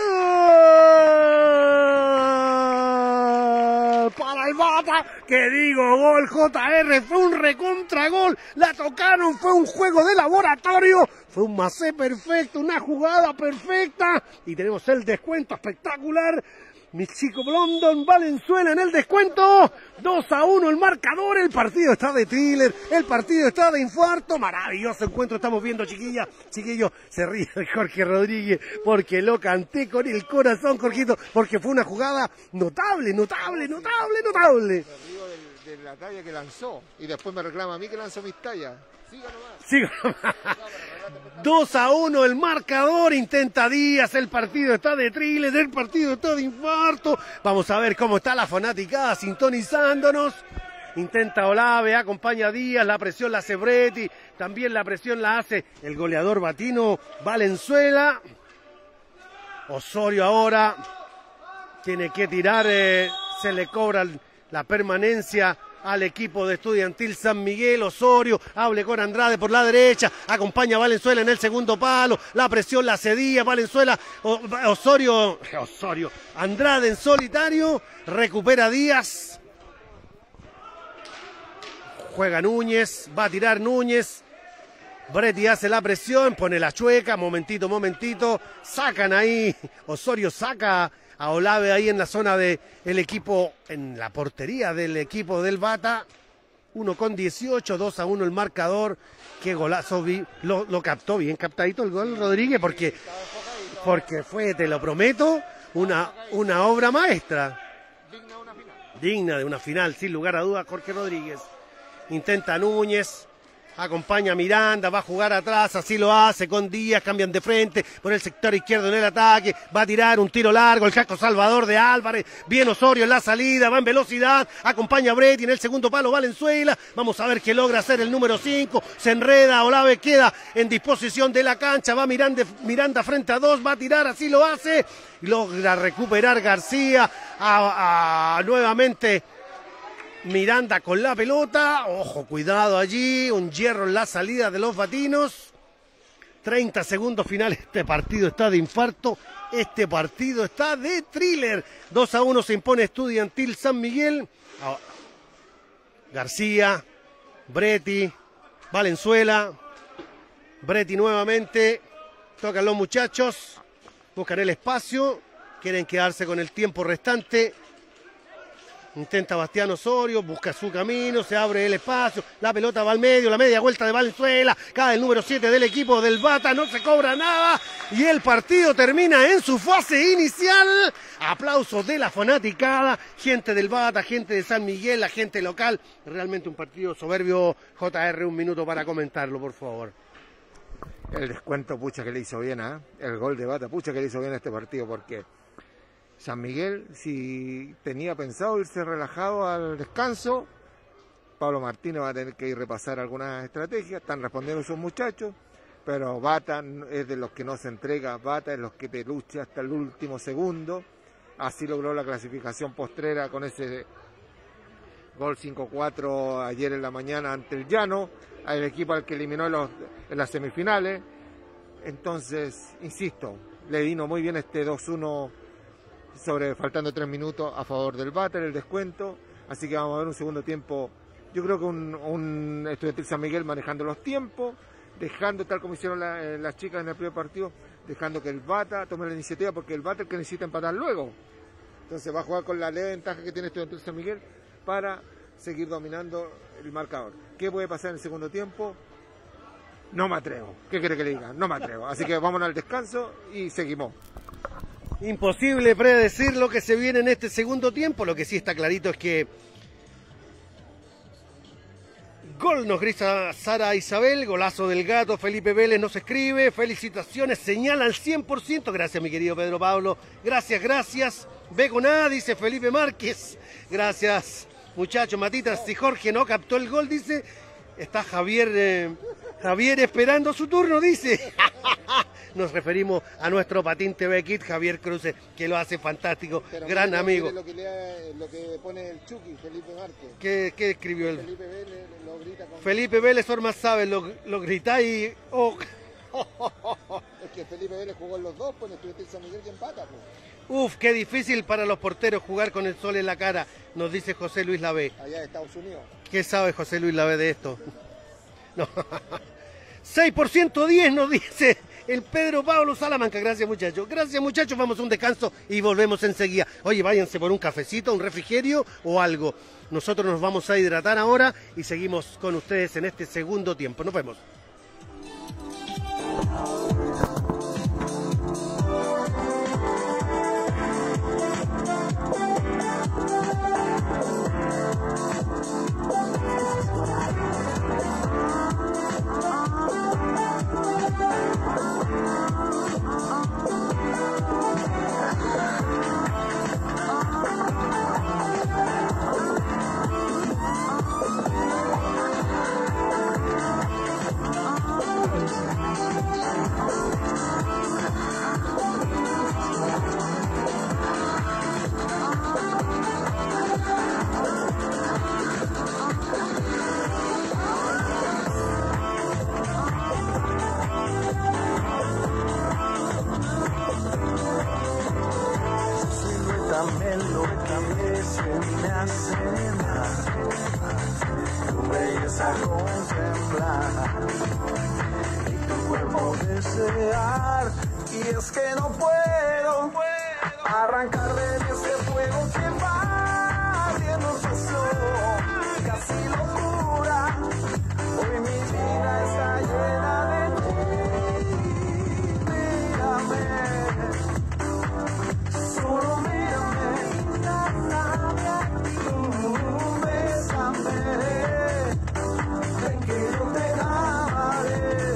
Gol para el Bata. Que digo, gol JR. Fue un recontragol. La tocaron, fue un juego de laboratorio. Fue un macé perfecto, una jugada perfecta y tenemos el descuento espectacular Mi chico London, Valenzuela en el descuento. 2-1 el marcador. El partido está de thriller. El partido está de infarto. Maravilloso encuentro estamos viendo, chiquillas. Chiquillos, se ríe Jorge Rodríguez porque lo canté con el corazón, Jorgito, porque fue una jugada notable. Me río de la talla que lanzó y después me reclama a mí que lanzó mis tallas. Siga nomás. 2-1 el marcador, intenta Díaz, el partido está de thriller, el partido está de infarto. Vamos a ver cómo está la fanaticada sintonizándonos. Intenta Olave, acompaña a Díaz, la presión la hace Bretti, también la presión la hace el goleador batino Valenzuela. Osorio ahora tiene que tirar, se le cobra la permanencia al equipo de Estudiantil San Miguel. Osorio, hable con Andrade por la derecha, acompaña a Valenzuela en el segundo palo, la presión la cedía Valenzuela, Osorio, Andrade en solitario, recupera Díaz, juega Núñez, va a tirar Núñez, Bretti hace la presión, pone la chueca, momentito, sacan ahí, Osorio saca a Olave ahí en la zona del equipo, en la portería del equipo del Bata. 1-18, 2-1 el marcador. Qué golazo, lo captó bien captadito el gol Rodríguez, porque fue, te lo prometo, una obra maestra. Digna de una final, sin lugar a dudas, Jorge Rodríguez. Intenta Núñez. Acompaña a Miranda, va a jugar atrás, así lo hace con Díaz, cambian de frente por el sector izquierdo en el ataque, va a tirar un tiro largo, el casco salvador de Álvarez, bien Osorio en la salida, va en velocidad, acompaña a Bretti en el segundo palo, Valenzuela, vamos a ver qué logra hacer el número 5, se enreda, Olave queda en disposición de la cancha, va Miranda frente a 2, va a tirar, así lo hace, logra recuperar García, nuevamente Miranda con la pelota, ojo, cuidado allí, un hierro en la salida de los batinos. 30 segundos finales, este partido está de infarto, este partido está de thriller. 2-1 se impone Estudiantil San Miguel. García, Bretti, Valenzuela, Bretti nuevamente, tocan los muchachos, buscan el espacio, quieren quedarse con el tiempo restante. Intenta Bastián Osorio, busca su camino, se abre el espacio, la pelota va al medio, la media vuelta de Valenzuela, cae el número 7 del equipo del Bata, no se cobra nada y el partido termina en su fase inicial. Aplausos de la fanaticada, gente del Bata, gente de San Miguel, la gente local. Realmente un partido soberbio. JR, un minuto para comentarlo, por favor. El descuento, pucha que le hizo bien, el gol de Bata, pucha que le hizo bien a este partido, porque San Miguel, si tenía pensado irse relajado al descanso, Pablo Martínez va a tener que ir a repasar algunas estrategias, están respondiendo sus muchachos, pero Bata es de los que no se entrega, Bata es de los que te lucha hasta el último segundo, así logró la clasificación postrera con ese gol 5-4 ayer en la mañana ante el Llano, el equipo al que eliminó en las semifinales. Entonces, insisto, le vino muy bien este 2-1 faltando 3 minutos a favor del Bata en el descuento, así que vamos a ver un segundo tiempo, yo creo que un Estudiantil San Miguel manejando los tiempos, dejando tal como hicieron las chicas en el primer partido, dejando que el Bata tome la iniciativa, porque el Bata es el que necesita empatar luego, entonces va a jugar con la leve ventaja que tiene Estudiantil San Miguel para seguir dominando el marcador. ¿Qué puede pasar en el segundo tiempo? No me atrevo. ¿Qué quiere que le diga? No me atrevo. Así que vámonos al descanso y seguimos. Imposible predecir lo que se viene en este segundo tiempo. Lo que sí está clarito es que gol nos grita Sara Isabel, golazo del Gato, Felipe Vélez nos escribe, felicitaciones, señala al 100%, gracias mi querido Pedro Pablo, gracias, ve con A, dice Felipe Márquez, gracias muchachos, Matitas, si Jorge no captó el gol, dice, está Javier esperando su turno, dice. Nos referimos a nuestro Patín TV Kit, Javier Cruce, que lo hace fantástico, pero gran amigo. Lo que pone el Chucky, Felipe Márquez. ¿Qué escribió él? Felipe Vélez lo grita con... Felipe Vélez, Ormas sabe, lo grita y... Oh. Es que Felipe Vélez jugó en los dos, pues Estudiantil San Miguel y empata, pues. Uf, qué difícil para los porteros jugar con el sol en la cara, nos dice José Luis Lavé. Allá de Estados Unidos. ¿Qué sabe José Luis Lavé de esto? No. 6% 10 nos dice el Pedro Pablo Salamanca. Gracias, muchachos. Gracias, muchachos. Vamos a un descanso y volvemos enseguida. Oye, váyanse por un cafecito, un refrigerio o algo. Nosotros nos vamos a hidratar ahora y seguimos con ustedes en este segundo tiempo. Nos vemos. Desear, y es que no puedo arrancar de mí ese fuego que va abriendo el paso, casi locura. Hoy mi vida está llena de ti. Mírame, solo mírame, bésame, ven que yo te amaré.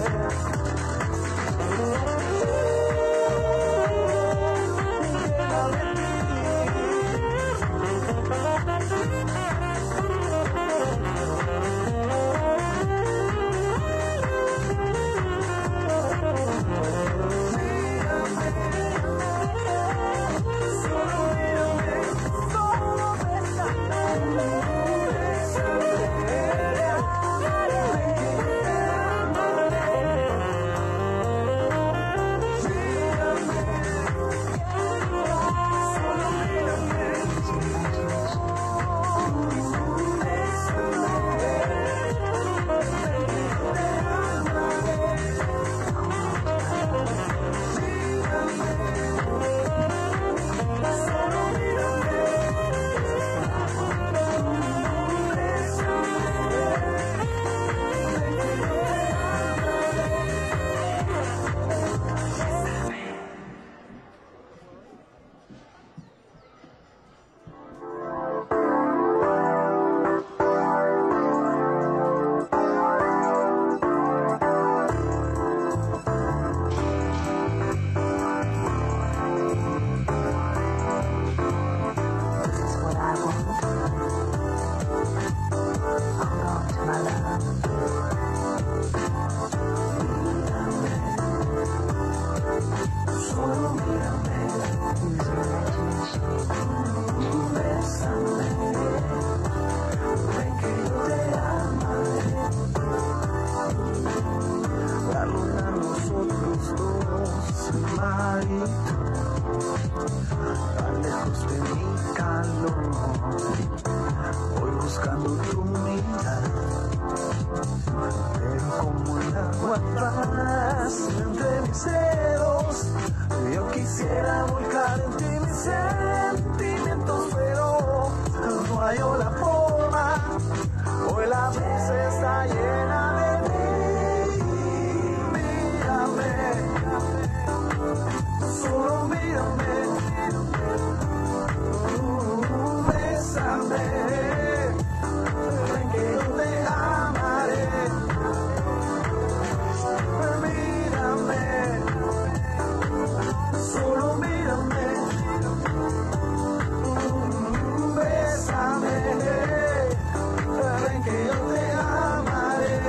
Tan lejos de mi calor, voy buscando tu mirada, pero como el agua pasa entre mis dedos, yo quisiera volcar en ti mis sentimientos, pero no hallo la forma, hoy la brisa está llena de mí. Mírame, solo mírame, bésame, ven que yo te amaré. Mírame, solo mírame, bésame, ven que yo te amaré.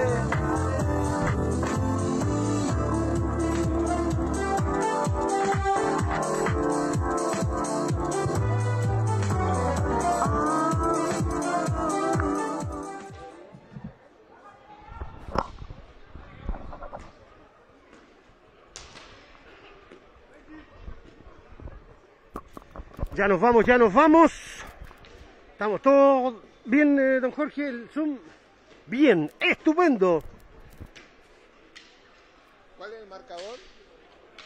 Ya nos vamos, ya nos vamos. Estamos todos bien, don Jorge, el Zoom. Bien, estupendo. ¿Cuál es el marcador?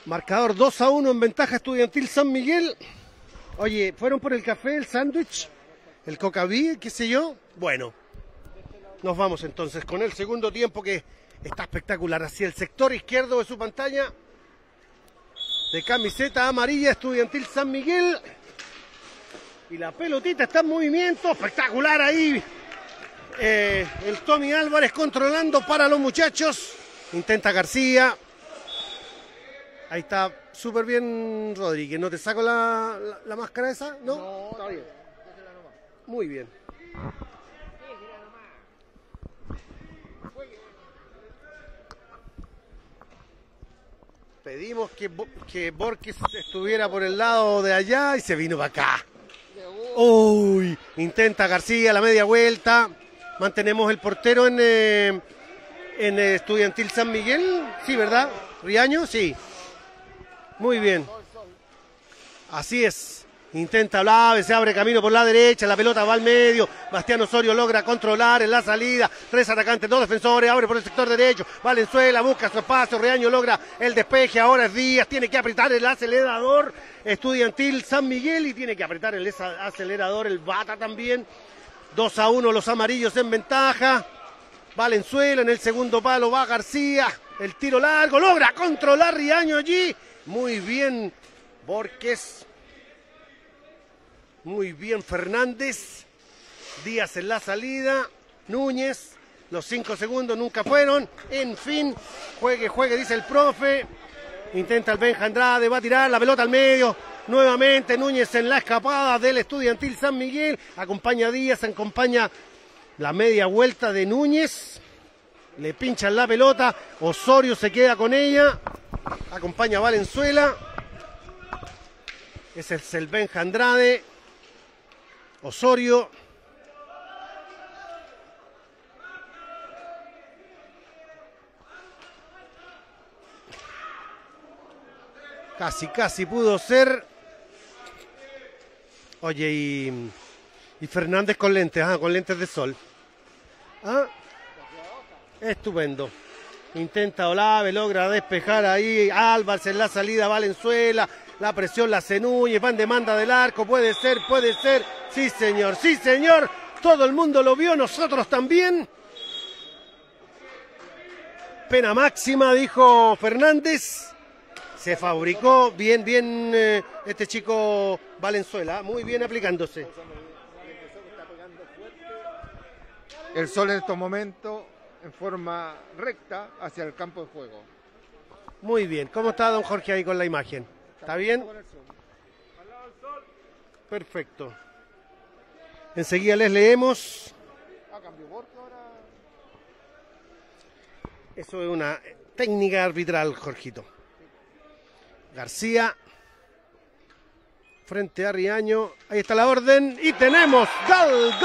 Marcador 2-1 en ventaja Estudiantil San Miguel. Oye, ¿fueron por el café, el sándwich, el cocaví, qué sé yo? Bueno, nos vamos entonces con el segundo tiempo que está espectacular. Hacia el sector izquierdo de su pantalla, de camiseta amarilla, Estudiantil San Miguel. Y la pelotita está en movimiento, espectacular ahí. El Tommy Álvarez controlando para los muchachos. Intenta García. Ahí está súper bien Rodríguez. ¿No te saco la máscara esa? No, está bien. Muy bien. Pedimos que Borges estuviera por el lado de allá y se vino para acá. Uy, intenta García la media vuelta. Mantenemos el portero en Estudiantil San Miguel. Sí, ¿verdad? Riaño, sí. Muy bien. Así es. Intenta Olave, se abre camino por la derecha, la pelota va al medio. Bastián Osorio logra controlar en la salida. 3 atacantes, 2 defensores, abre por el sector derecho. Valenzuela busca su espacio, Riaño logra el despeje. Ahora es Díaz, tiene que apretar el acelerador. Estudiantil San Miguel y tiene que apretar el acelerador el Bata también. 2-1 los amarillos en ventaja. Valenzuela en el segundo palo, va García. El tiro largo, logra controlar Riaño allí. Muy bien Borges. Muy bien Fernández. Díaz en la salida. Núñez. Los 5 segundos nunca fueron. En fin, juegue, dice el profe. Intenta el Benja Andrade, va a tirar la pelota al medio. Nuevamente Núñez en la escapada del Estudiantil San Miguel. Acompaña a Díaz, acompaña la media vuelta de Núñez. Le pinchan la pelota. Osorio se queda con ella. Acompaña a Valenzuela. Ese es el Benja Andrade. Osorio. Casi pudo ser. Oye, y Fernández con lentes, con lentes de sol. Estupendo. Intenta Olave, logra despejar ahí. Álvarez en la salida, Valenzuela. La presión la hace Núñez, va en demanda del arco. Puede ser. Sí, señor. Todo el mundo lo vio, nosotros también. Pena máxima, dijo Fernández. Se fabricó bien este chico Valenzuela, muy bien aplicándose. El sol en estos momentos en forma recta hacia el campo de juego. Muy bien. ¿Cómo está don Jorge ahí con la imagen? ¿Está bien? Perfecto. Enseguida les leemos. Eso es una técnica arbitral, Jorgito. García frente a Riaño, ahí está la orden y tenemos gol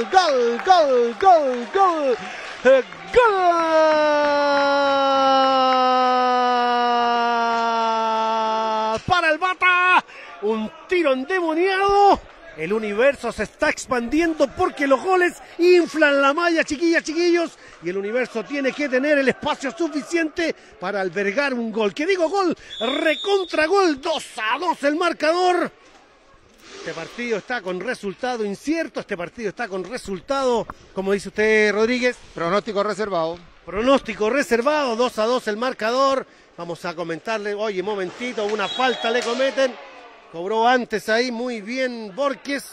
para el Bata, un tiro endemoniado. El universo se está expandiendo porque los goles inflan la malla, chiquillos, y el universo tiene que tener el espacio suficiente para albergar un gol. ¿Qué digo gol? Recontra gol, 2-2 el marcador. Este partido está con resultado incierto, este partido está con resultado, como dice usted, Rodríguez. Pronóstico reservado. Pronóstico reservado, 2-2 el marcador. Vamos a comentarle, oye, momentito, una falta le cometen. Cobró antes ahí, muy bien Borges.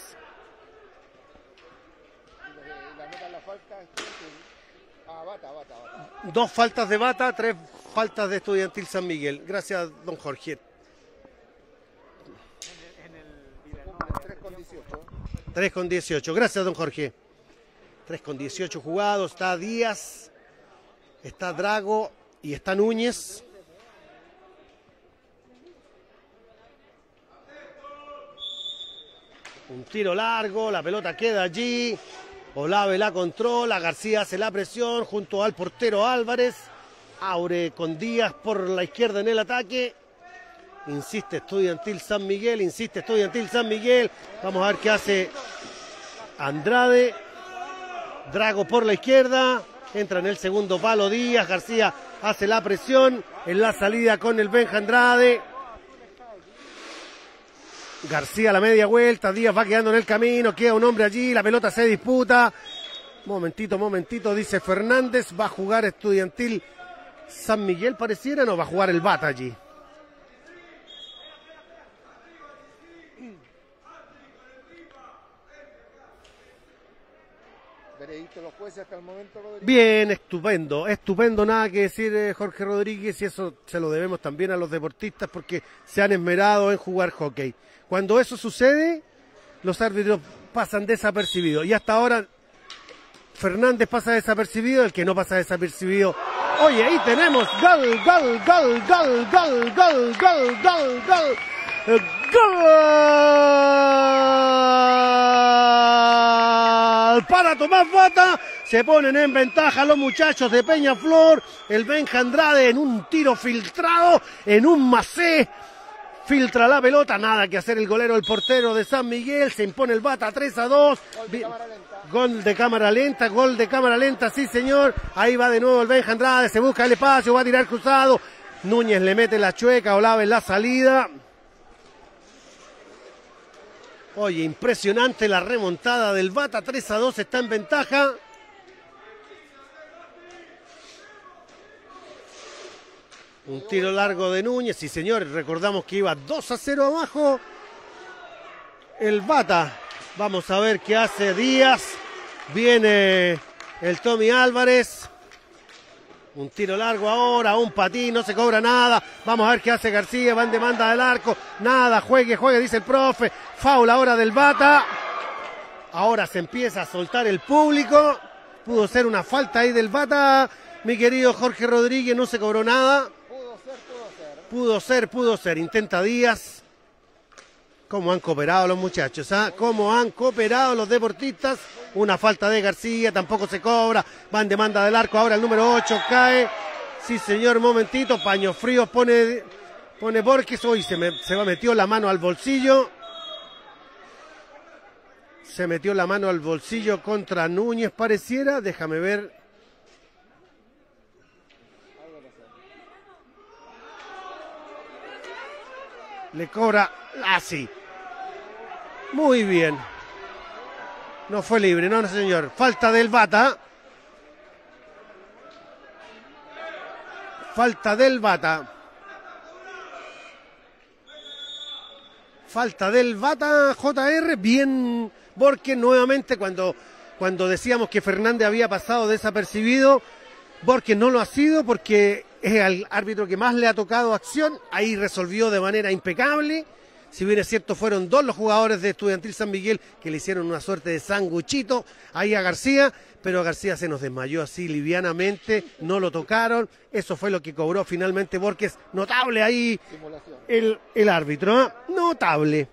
Bata. 2 faltas de Bata, 3 faltas de Estudiantil San Miguel. Gracias, don Jorge. 3:18. Gracias, don Jorge. 3:18 jugados. Está Díaz, está Drago y está Núñez. Un tiro largo, la pelota queda allí. Olave la controla, García hace la presión junto al portero Álvarez. Abre con Díaz por la izquierda en el ataque. Insiste Estudiantil San Miguel. Vamos a ver qué hace Andrade. Drago por la izquierda. Entra en el segundo palo Díaz. García hace la presión en la salida con el Benja Andrade. García a la media vuelta, Díaz va quedando en el camino, queda un hombre allí, la pelota se disputa. Momentito, dice Fernández, va a jugar Estudiantil San Miguel, pareciera, no, va a jugar el Bata allí. Los jueces hasta el momento, Rodríguez. Bien, estupendo, nada que decir Jorge Rodríguez, y eso se lo debemos también a los deportistas porque se han esmerado en jugar hockey. Cuando eso sucede, los árbitros pasan desapercibidos y hasta ahora Fernández pasa desapercibido, el que no pasa desapercibido. Oye, ahí tenemos gol. Para Tomás Bata, se ponen en ventaja los muchachos de Peñaflor. El Benja Andrade en un tiro filtrado, en un macé, filtra la pelota, nada que hacer el golero, el portero de San Miguel, se impone el Bata 3-2. Gol de cámara lenta, sí señor. Ahí va de nuevo el Benja Andrade, se busca el espacio, va a tirar cruzado. Núñez le mete la chueca, Olave en la salida. Oye, impresionante la remontada del Bata, 3-2, está en ventaja. Un tiro largo de Núñez, sí señor, recordamos que iba 2-0 abajo el Bata. Vamos a ver qué hace Díaz. Viene el Tommy Álvarez. Un tiro largo ahora, un patín, no se cobra nada. Vamos a ver qué hace García, va en demanda del arco. Nada, juegue, dice el profe. Foul ahora del Bata. Ahora se empieza a soltar el público. Pudo ser una falta ahí del Bata, mi querido Jorge Rodríguez, no se cobró nada. Pudo ser. Intenta Díaz. Cómo han cooperado los muchachos, ¿ah? Cómo han cooperado los deportistas. Una falta de García, tampoco se cobra. Va en demanda del arco, ahora el número 8 cae. Sí señor, momentito, paños fríos pone Borges. Hoy se metió la mano al bolsillo. Se metió la mano al bolsillo contra Núñez, pareciera. Déjame ver. Le cobra así. Muy bien. No fue libre, no señor. Falta del Bata. Falta del Bata, JR. Bien, Borges nuevamente cuando decíamos que Fernández había pasado desapercibido. Borges no lo ha sido porque es el árbitro que más le ha tocado acción. Ahí resolvió de manera impecable. Si bien es cierto, fueron dos los jugadores de Estudiantil San Miguel que le hicieron una suerte de sanguchito ahí a García, pero García se nos desmayó así livianamente, no lo tocaron. Eso fue lo que cobró finalmente Borges. Notable ahí el árbitro, ¿eh? Notable.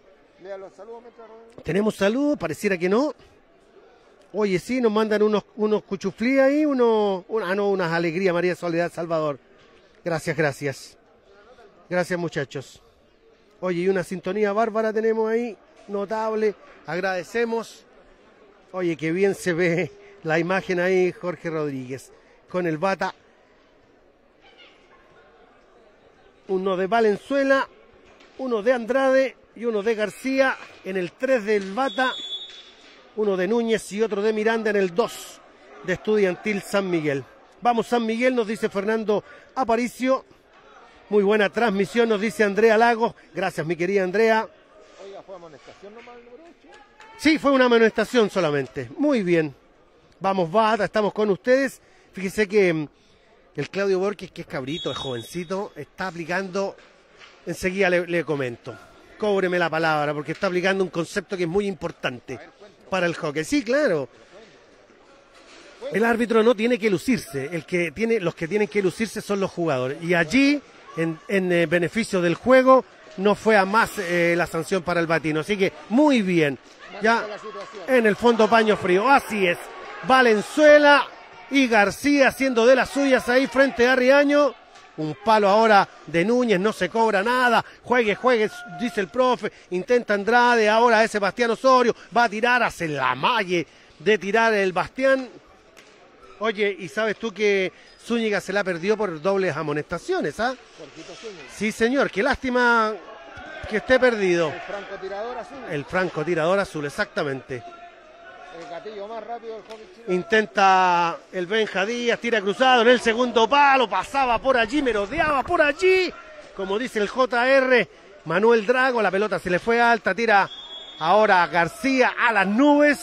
Tenemos saludos, pareciera que no. Oye, sí, nos mandan unos cuchuflí ahí, unas alegrías, María Soledad Salvador. Gracias. Gracias, muchachos. Oye, y una sintonía bárbara tenemos ahí, notable, agradecemos. Oye, qué bien se ve la imagen ahí, Jorge Rodríguez, con el Bata. Uno de Valenzuela, uno de Andrade y uno de García en el 3 del Bata, uno de Núñez y otro de Miranda en el 2 de Estudiantil San Miguel. Vamos San Miguel, nos dice Fernando Aparicio. Muy buena transmisión, nos dice Andrea Lagos. Gracias, mi querida Andrea. Oiga, ¿fue amonestación nomás el número 8? Sí, fue una amonestación solamente. Muy bien. Vamos, Bata, estamos con ustedes. Fíjese que el Claudio Borges, que es cabrito, es jovencito, está aplicando, enseguida le comento. Cóbreme la palabra, porque está aplicando un concepto que es muy importante para el hockey. Sí, claro. El árbitro no tiene que lucirse. Los que tienen que lucirse son los jugadores. Y allí, en beneficio del juego, no fue a más la sanción para el Batino. Así que muy bien. Ya en el fondo paño frío. Así es. Valenzuela y García haciendo de las suyas ahí frente a Riaño. Un palo ahora de Núñez, no se cobra nada. Juegue, dice el profe. Intenta Andrade, ahora es Sebastián Osorio. Va a tirar, hace la malle de tirar el Bastián. Oye, ¿y sabes tú que Zúñiga se la perdió por dobles amonestaciones, ah? Jorgito Zúñiga. Sí, señor, qué lástima que esté perdido. El francotirador azul. El francotirador azul, exactamente. El gatillo más rápido del hockey chileno. Intenta el Benja Díaz, tira cruzado en el segundo palo, pasaba por allí, merodeaba por allí. Como dice el JR, Manuel Drago, la pelota se le fue alta, tira ahora García a las nubes.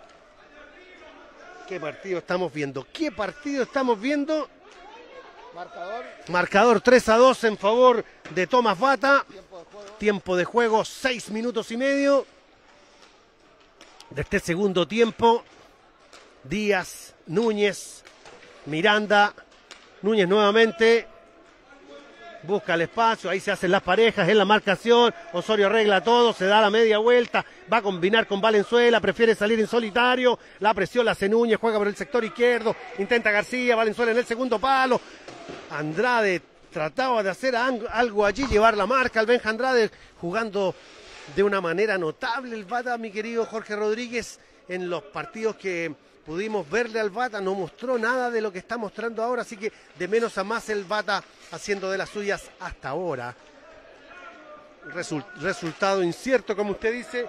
¿Qué partido estamos viendo? ¿Qué partido estamos viendo? Marcador. Marcador 3-2 en favor de Tomás Bata. Tiempo de juego. Tiempo de juego 6 minutos y medio. De este segundo tiempo, Díaz, Núñez, Miranda, Núñez nuevamente, busca el espacio, ahí se hacen las parejas en la marcación, Osorio arregla todo, se da la media vuelta, va a combinar con Valenzuela, prefiere salir en solitario, la presión la hace Núñez, juega por el sector izquierdo, intenta García, Valenzuela en el segundo palo, Andrade trataba de hacer algo allí, llevar la marca, al Benja Andrade jugando de una manera notable el Bata, mi querido Jorge Rodríguez, en los partidos que pudimos verle al Bata, no mostró nada de lo que está mostrando ahora, así que de menos a más el Bata haciendo de las suyas hasta ahora. Resultado incierto, como usted dice,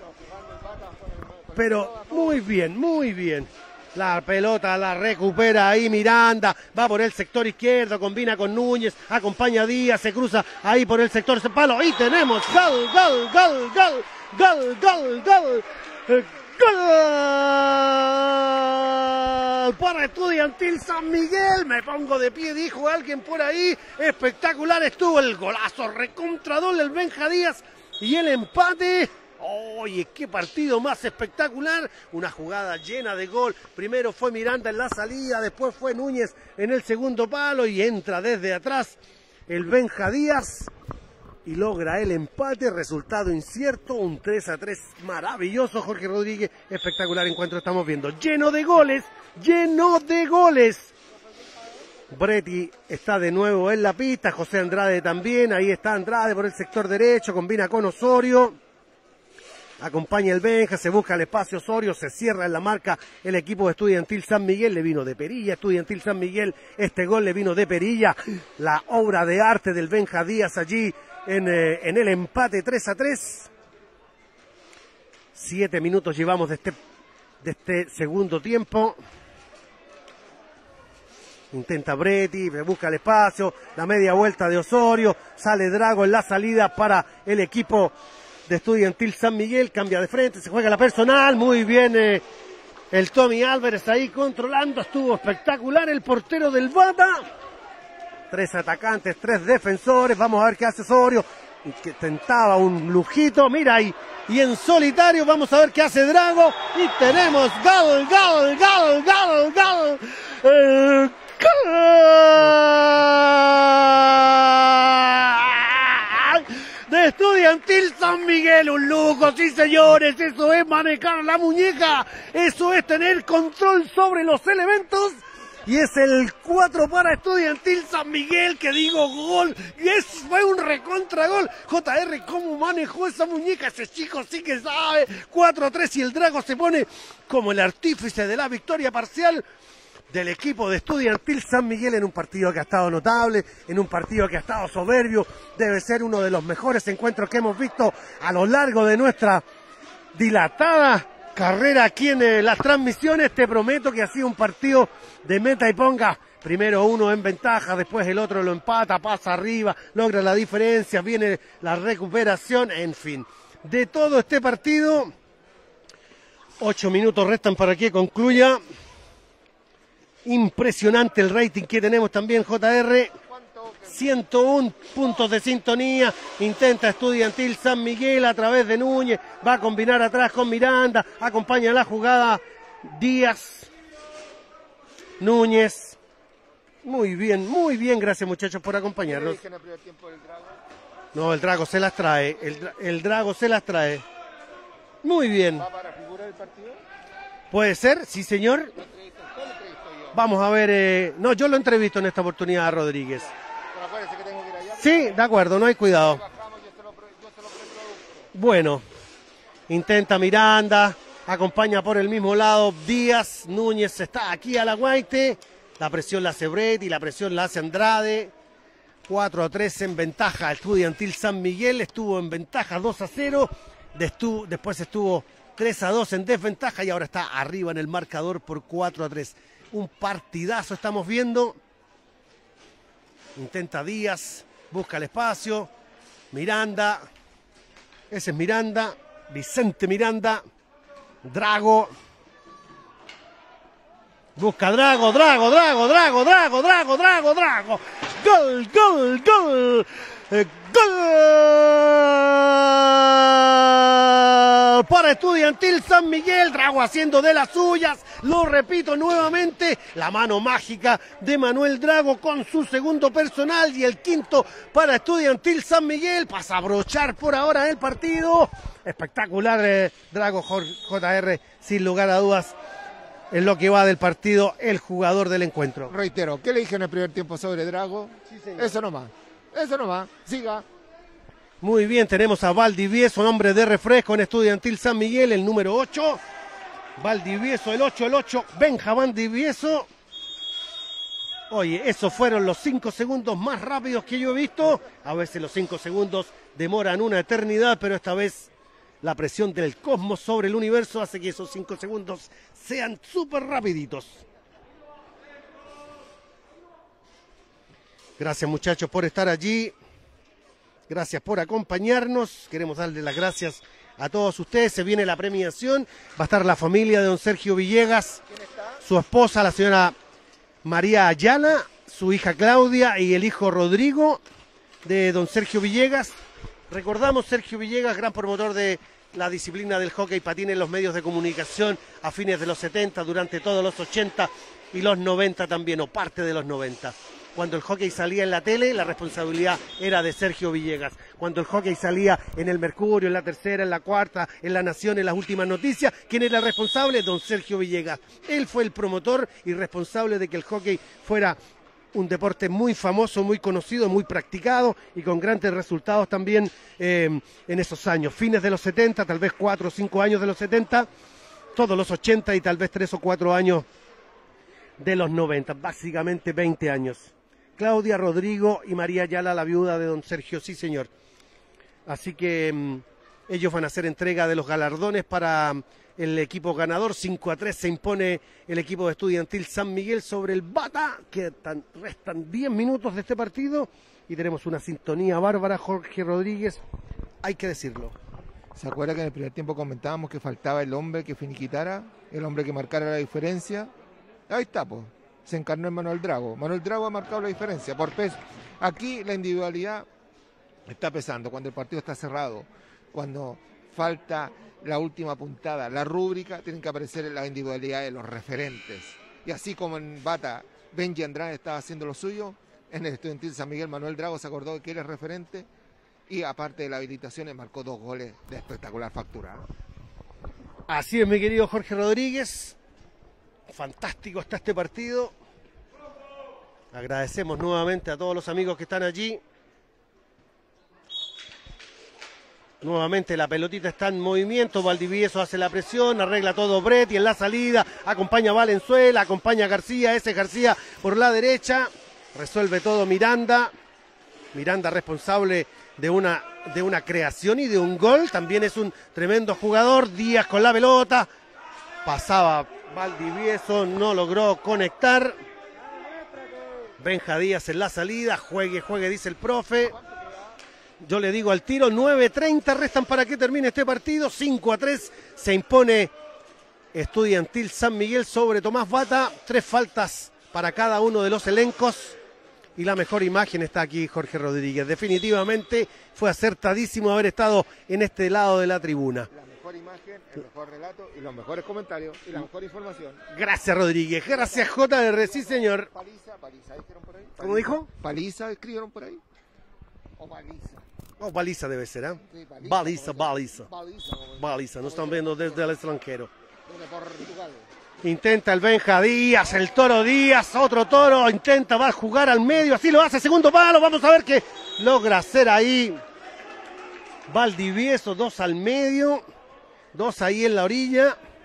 pero muy bien, muy bien. La pelota la recupera ahí Miranda, va por el sector izquierdo, combina con Núñez, acompaña a Díaz, se cruza ahí por el sector palo y tenemos gol, gol, gol, gol, gol, gol, gol, gol para Estudiantil San Miguel. Me pongo de pie, dijo alguien por ahí. Espectacular estuvo el golazo, recontrador el Benja Díaz y el empate. Oye, qué partido más espectacular, una jugada llena de gol, primero fue Miranda en la salida, después fue Núñez en el segundo palo y entra desde atrás el Benja Díaz y logra el empate, resultado incierto, un 3-3 maravilloso, Jorge Rodríguez, espectacular encuentro estamos viendo, lleno de goles, lleno de goles. Bretti está de nuevo en la pista, José Andrade también, ahí está Andrade por el sector derecho, combina con Osorio. Acompaña el Benja, se busca el espacio Osorio, se cierra en la marca el equipo de Estudiantil San Miguel, le vino de perilla, Estudiantil San Miguel, este gol le vino de perilla, la obra de arte del Benja Díaz allí en el empate 3-3. 7 minutos llevamos de este segundo tiempo. Intenta Bretti, busca el espacio, la media vuelta de Osorio, sale Drago en la salida para el equipo de Estudiantil San Miguel, cambia de frente, se juega la personal, muy bien el Tommy Álvarez ahí controlando, estuvo espectacular el portero del Bata. 3 atacantes, 3 defensores, vamos a ver qué hace Osorio, que tentaba un lujito, mira ahí, y en solitario vamos a ver qué hace Drago, y tenemos gol, gol, gol, gol, gol, gol de Estudiantil San Miguel, un lujo, sí señores, eso es manejar la muñeca, eso es tener control sobre los elementos, y es el 4 para Estudiantil San Miguel, que digo gol, y fue un recontragol. JR, ¿cómo manejó esa muñeca? Ese chico sí que sabe, 4-3 y el Drago se pone como el artífice de la victoria parcial del equipo de Estudiantil San Miguel en un partido que ha estado notable, en un partido que ha estado soberbio, debe ser uno de los mejores encuentros que hemos visto a lo largo de nuestra dilatada carrera aquí en las transmisiones. Te prometo que ha sido un partido de meta y ponga, primero uno en ventaja, después el otro lo empata, pasa arriba, logra la diferencia, viene la recuperación, en fin, de todo este partido. 8 minutos restan para que concluya. Impresionante el rating que tenemos también, JR. 101 puntos de sintonía. Intenta Estudiantil San Miguel a través de Núñez. Va a combinar atrás con Miranda. Acompaña la jugada Díaz. Núñez. Muy bien. Gracias, muchachos, por acompañarnos. No, el Drago se las trae. El Drago se las trae. Muy bien. ¿Va para figurar el partido? ¿Puede ser? Sí, señor. Vamos a ver, no, yo lo entrevisto en esta oportunidad a Rodríguez. Pero acuérdense que tengo que ir allá. Sí, de acuerdo, no hay cuidado. Bajamos, yo se lo preproduzco. Bueno, intenta Miranda, Acompaña por el mismo lado Díaz. Núñez está aquí a la Guaite. La presión la hace Brett y la presión la hace Andrade. 4-3 en ventaja. Estudiantil San Miguel estuvo en ventaja 2-0. Después estuvo 3-2 en desventaja y ahora está arriba en el marcador por 4-3. Un partidazo estamos viendo. Intenta Díaz. Busca el espacio. Miranda. Ese es Miranda. Vicente Miranda. Drago. Busca Drago. Gol. Gol para Estudiantil San Miguel. Drago haciendo de las suyas. Lo repito nuevamente. La mano mágica de Manuel Drago con su segundo personal. Y el quinto para Estudiantil San Miguel. Pasa a brochar por ahora el partido. Espectacular Drago JR, sin lugar a dudas. En lo que va del partido, el jugador del encuentro. Reitero, ¿qué le dije en el primer tiempo sobre Drago? Sí, señor. Eso nomás, siga. Muy bien, tenemos a Valdivieso, nombre de refresco en Estudiantil San Miguel, el número 8. Valdivieso, el 8, Benjamín Valdivieso. Oye, esos fueron los 5 segundos más rápidos que yo he visto. A veces los 5 segundos demoran una eternidad, pero esta vez la presión del cosmos sobre el universo hace que esos 5 segundos sean súper rapiditos. Gracias, muchachos, por estar allí. Gracias por acompañarnos. Queremos darle las gracias a todos ustedes. Se viene la premiación. Va a estar la familia de don Sergio Villegas. Su esposa, la señora María Ayala, su hija Claudia y el hijo Rodrigo de don Sergio Villegas. Recordamos, Sergio Villegas, gran promotor de la disciplina del hockey patín en los medios de comunicación a fines de los 70, durante todos los 80 y los 90 también, o parte de los 90. Cuando el hockey salía en la tele, la responsabilidad era de Sergio Villegas. Cuando el hockey salía en el Mercurio, en la Tercera, en la Cuarta, en la Nación, en las últimas noticias, ¿quién era el responsable? Don Sergio Villegas. Él fue el promotor y responsable de que el hockey fuera un deporte muy famoso, muy conocido, muy practicado y con grandes resultados también en esos años. Fines de los 70, tal vez 4 o 5 años de los 70, todos los 80 y tal vez 3 o 4 años de los 90, básicamente 20 años. Claudia, Rodrigo y María Ayala, la viuda de don Sergio, sí señor. Así que ellos van a hacer entrega de los galardones para el equipo ganador. 5-3 se impone el equipo de Estudiantil San Miguel sobre el Bata, que restan 10 minutos de este partido y tenemos una sintonía bárbara. Jorge Rodríguez, hay que decirlo. ¿Se acuerda que en el primer tiempo comentábamos que faltaba el hombre que finiquitara, el hombre que marcara la diferencia? Ahí está, pues. Se encarnó en Manuel Drago. Manuel Drago ha marcado la diferencia por peso. Aquí la individualidad está pesando. Cuando el partido está cerrado, cuando falta la última puntada, la rúbrica, tienen que aparecer la individualidad de los referentes. Y así como en Bata, Benji Andrade estaba haciendo lo suyo, en el Estudiantil San Miguel, Manuel Drago se acordó de que él es referente y aparte de la habilitación, marcó 2 goles de espectacular factura. Así es, mi querido Jorge Rodríguez. Fantástico está este partido. Agradecemos nuevamente a todos los amigos que están allí. Nuevamente la pelotita está en movimiento. Valdivieso hace la presión, arregla todo Brett y en la salida acompaña a Valenzuela, acompaña a García. Ese García por la derecha. Resuelve todo Miranda. Miranda responsable de una creación y de un gol. También es un tremendo jugador. Díaz con la pelota. Pasaba Valdivieso, no logró conectar. Benja Díaz en la salida. Juegue, dice el profe. Yo le digo al tiro, 9:30 restan para que termine este partido. 5-3 se impone Estudiantil San Miguel sobre Tomás Bata. 3 faltas para cada uno de los elencos. Y la mejor imagen está aquí, Jorge Rodríguez. Definitivamente fue acertadísimo haber estado en este lado de la tribuna. La mejor imagen, el mejor relato y los mejores comentarios y la mejor información. Gracias, Rodríguez. Gracias, JR. Sí, señor. Paliza, ¿escribieron por ahí? ¿Cómo dijo? Paliza, ¿escribieron por ahí? ¿O baliza? Oh, baliza debe ser, ¿eh? Sí, Baliza, nos están viendo desde el extranjero. Desde Portugal. Intenta el Benja Díaz, el Toro Díaz, otro Toro, va a jugar al medio, así lo hace, segundo palo, vamos a ver qué logra hacer ahí Valdivieso, 2 al medio, 2 ahí en la orilla.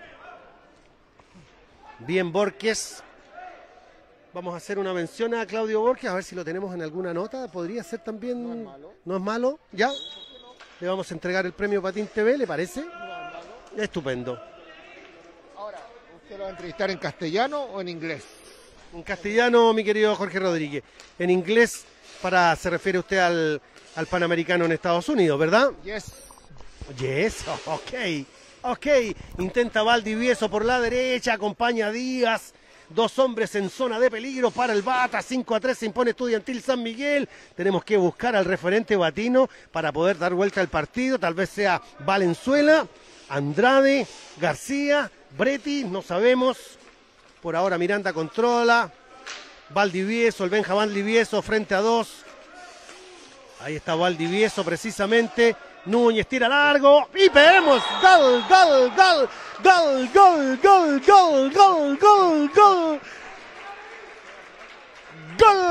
Bien Borges. Vamos a hacer una mención a Claudio Borges, a ver si lo tenemos en alguna nota. Podría ser también... No es malo. ¿No es malo? ¿Ya? Le vamos a entregar el premio Patín TV, ¿le parece? No es malo. Estupendo. Ahora, ¿usted lo va a entrevistar en castellano o en inglés? En castellano, mi querido Jorge Rodríguez. En inglés, se refiere usted al Panamericano en Estados Unidos, ¿verdad? Yes. Yes, ok. Intenta Valdivieso por la derecha, acompaña a Díaz. Dos hombres en zona de peligro para el Bata. 5-3 se impone Estudiantil San Miguel. Tenemos que buscar al referente batino para poder dar vuelta al partido. Tal vez sea Valenzuela, Andrade, García, Bretti, no sabemos. Por ahora Miranda controla. Valdivieso, el Benja Valdivieso frente a dos. Ahí está Valdivieso precisamente. Núñez tira largo y vemos gol, gol, gol, gol, gol, gol, gol, gol, gol, gol. Gol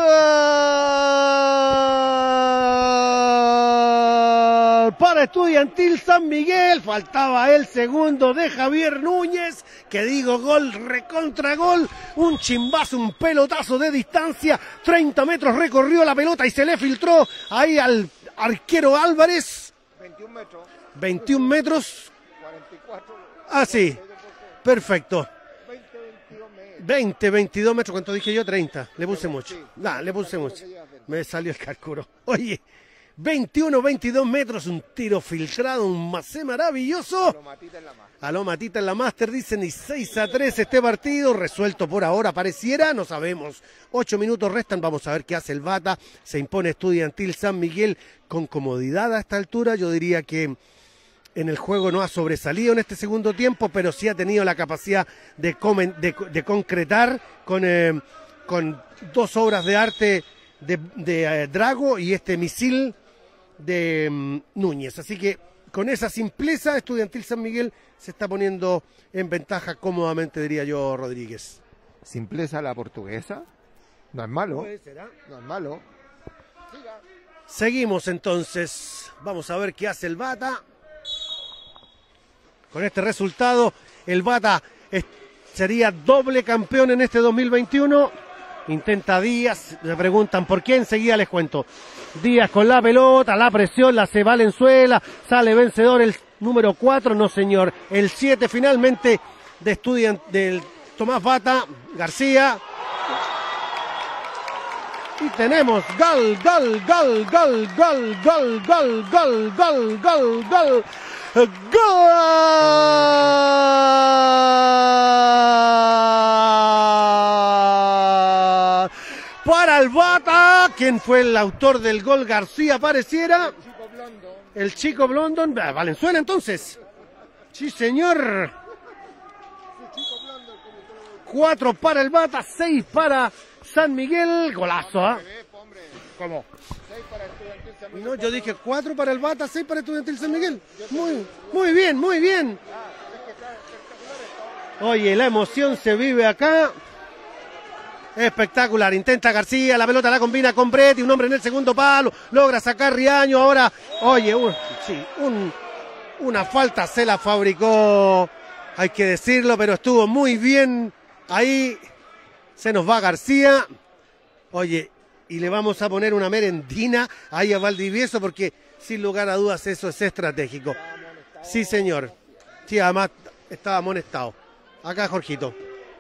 para Estudiantil San Miguel. Faltaba el segundo de Javier Núñez, que digo gol, recontra gol. Un chimbazo, un pelotazo de distancia. 30 metros recorrió la pelota y se le filtró ahí al arquero Álvarez. 21 metros. 21 metros. 44. Ah, sí. Perfecto. 22 metros. 22 metros. ¿Cuánto dije yo? 30. Le puse mucho. Sí. Le puse mucho. Me salió el cálculo. Oye, 22 metros. Un tiro filtrado. Un macé maravilloso. A lo Matita en la Master, dicen, y 6-3 este partido, resuelto por ahora, pareciera, no sabemos. 8 minutos restan, vamos a ver qué hace el Bata. Se impone Estudiantil San Miguel con comodidad a esta altura. Yo diría que en el juego no ha sobresalido en este segundo tiempo, pero sí ha tenido la capacidad de concretar con dos obras de arte de Drago y este misil de Núñez. Así que con esa simpleza, Estudiantil San Miguel se está poniendo en ventaja cómodamente, diría yo, Rodríguez. Simpleza la portuguesa. No es malo. ¿Será? No es malo. Seguimos entonces. Vamos a ver qué hace el Bata. Con este resultado, el Bata sería doble campeón en este 2021. Intenta Díaz. Le preguntan por qué. Enseguida les cuento. Díaz con la pelota, la presión, la hace Valenzuela. Sale vencedor el número 4. No, señor. El 7 finalmente del Tomás Bata. García. Y tenemos gol, gol, gol, gol, gol, gol, gol, gol, gol, gol, gol. ¡Gol! Para el Bata. ¿Quién fue el autor del gol? García pareciera. El chico Blondon. Valenzuela entonces. Sí, señor. 4 para el Bata, 6 para San Miguel. Golazo, ¿ah? ¿Cómo? No, yo dije 4 para el Bata, 6 para Estudiantil San Miguel. Muy bien, muy bien. Oye, la emoción se vive acá. Espectacular, intenta García, la pelota la combina con Bretti, un hombre en el segundo palo, logra sacar Riaño, ahora, oye, una falta se la fabricó, hay que decirlo, pero estuvo muy bien, ahí se nos va García, oye, y le vamos a poner una merendina ahí a Valdivieso, porque sin lugar a dudas eso es estratégico. Sí, señor, sí, además estaba amonestado. Acá, Jorgito.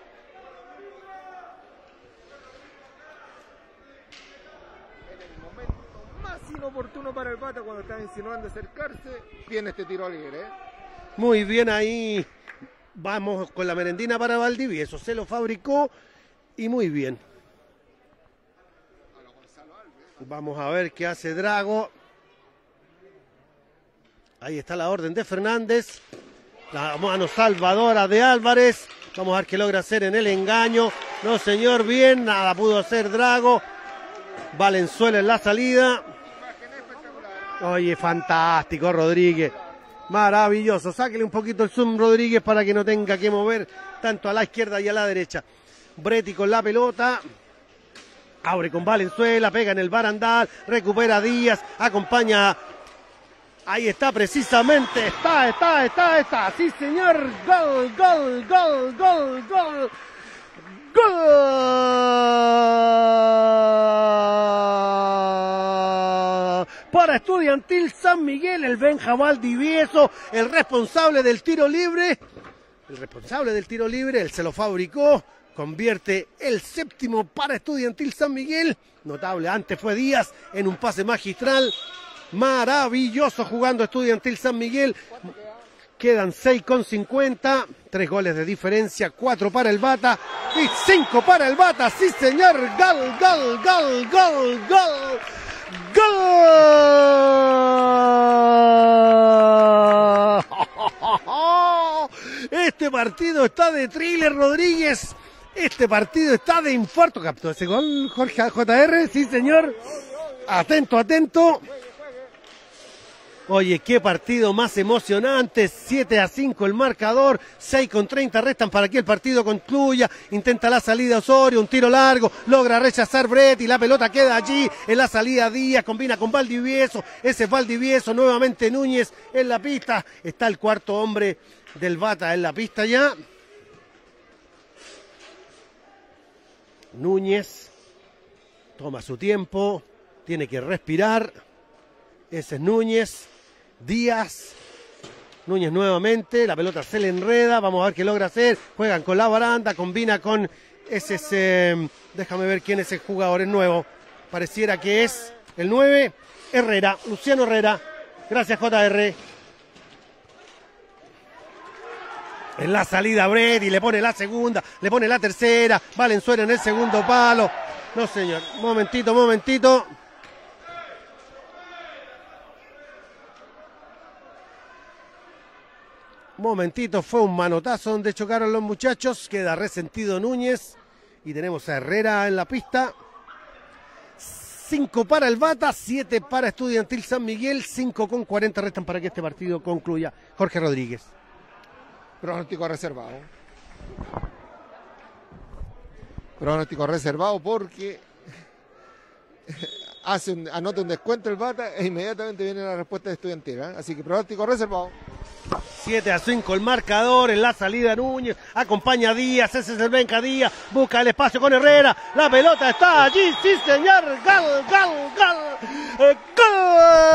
Oportuno para el Bata cuando está insinuando acercarse, viene este tiro libre. Muy bien ahí, vamos con la merendina para Valdivieso, se lo fabricó y muy bien. Vamos a ver qué hace Drago. Ahí está la orden de Fernández, la mano salvadora de Álvarez, vamos a ver qué logra hacer en el engaño. No, señor, bien, nada pudo hacer Drago. Valenzuela en la salida. Oye, fantástico, Rodríguez. Maravilloso. Sáquele un poquito el zoom, Rodríguez, para que no tenga que mover tanto a la izquierda y a la derecha. Bretti con la pelota. Abre con Valenzuela, pega en el barandal, recupera Díaz, acompaña. Ahí está precisamente. Está. Sí, señor. Gol, gol, gol, gol, gol, gol. ¡Gol! Para Estudiantil San Miguel, el Benja Valdivieso, el responsable del tiro libre. El responsable del tiro libre, él se lo fabricó, convierte el séptimo para Estudiantil San Miguel. Notable, antes fue Díaz en un pase magistral. Maravilloso jugando Estudiantil San Miguel. Quedan 6,50, 3 goles de diferencia, 4 para el Bata y 5 para el Bata. Sí, señor, gol, gol, gol, gol, gol, gol. Este partido está de thriller, Rodríguez. Este partido está de infarto. Captó ese gol, Jorge JR, sí, señor. Atento, atento. Oye, qué partido más emocionante, 7-5 el marcador, 6,30 restan para que el partido concluya, intenta la salida Osorio, un tiro largo, logra rechazar Bretti, la pelota queda allí, en la salida Díaz, combina con Valdivieso, ese es Valdivieso, nuevamente Núñez en la pista, está el cuarto hombre del Bata en la pista ya. Núñez toma su tiempo, tiene que respirar, ese es Núñez. Díaz, Núñez nuevamente, la pelota se le enreda, vamos a ver qué logra hacer, juegan con la baranda, combina con ese, déjame ver quién es el jugador, es nuevo, pareciera que es el 9, Herrera, Luciano Herrera, gracias JR. En la salida Brady, le pone la segunda, le pone la tercera, Valenzuela en el segundo palo, no señor, momentito, momentito. Momentito, fue un manotazo donde chocaron los muchachos, queda resentido Núñez y tenemos a Herrera en la pista. 5 para el Bata, 7 para Estudiantil San Miguel, 5,40 restan para que este partido concluya. Jorge Rodríguez. Pronóstico reservado. Pronóstico reservado porque anota un descuento el Bata e inmediatamente viene la respuesta de Estudiantil, ¿eh? Así que pronóstico reservado. 7-5 el marcador, en la salida Núñez, acompaña a Díaz, ese es el Benja Díaz, busca el espacio con Herrera, la pelota está allí, sí señor, gol, gol, gol, gol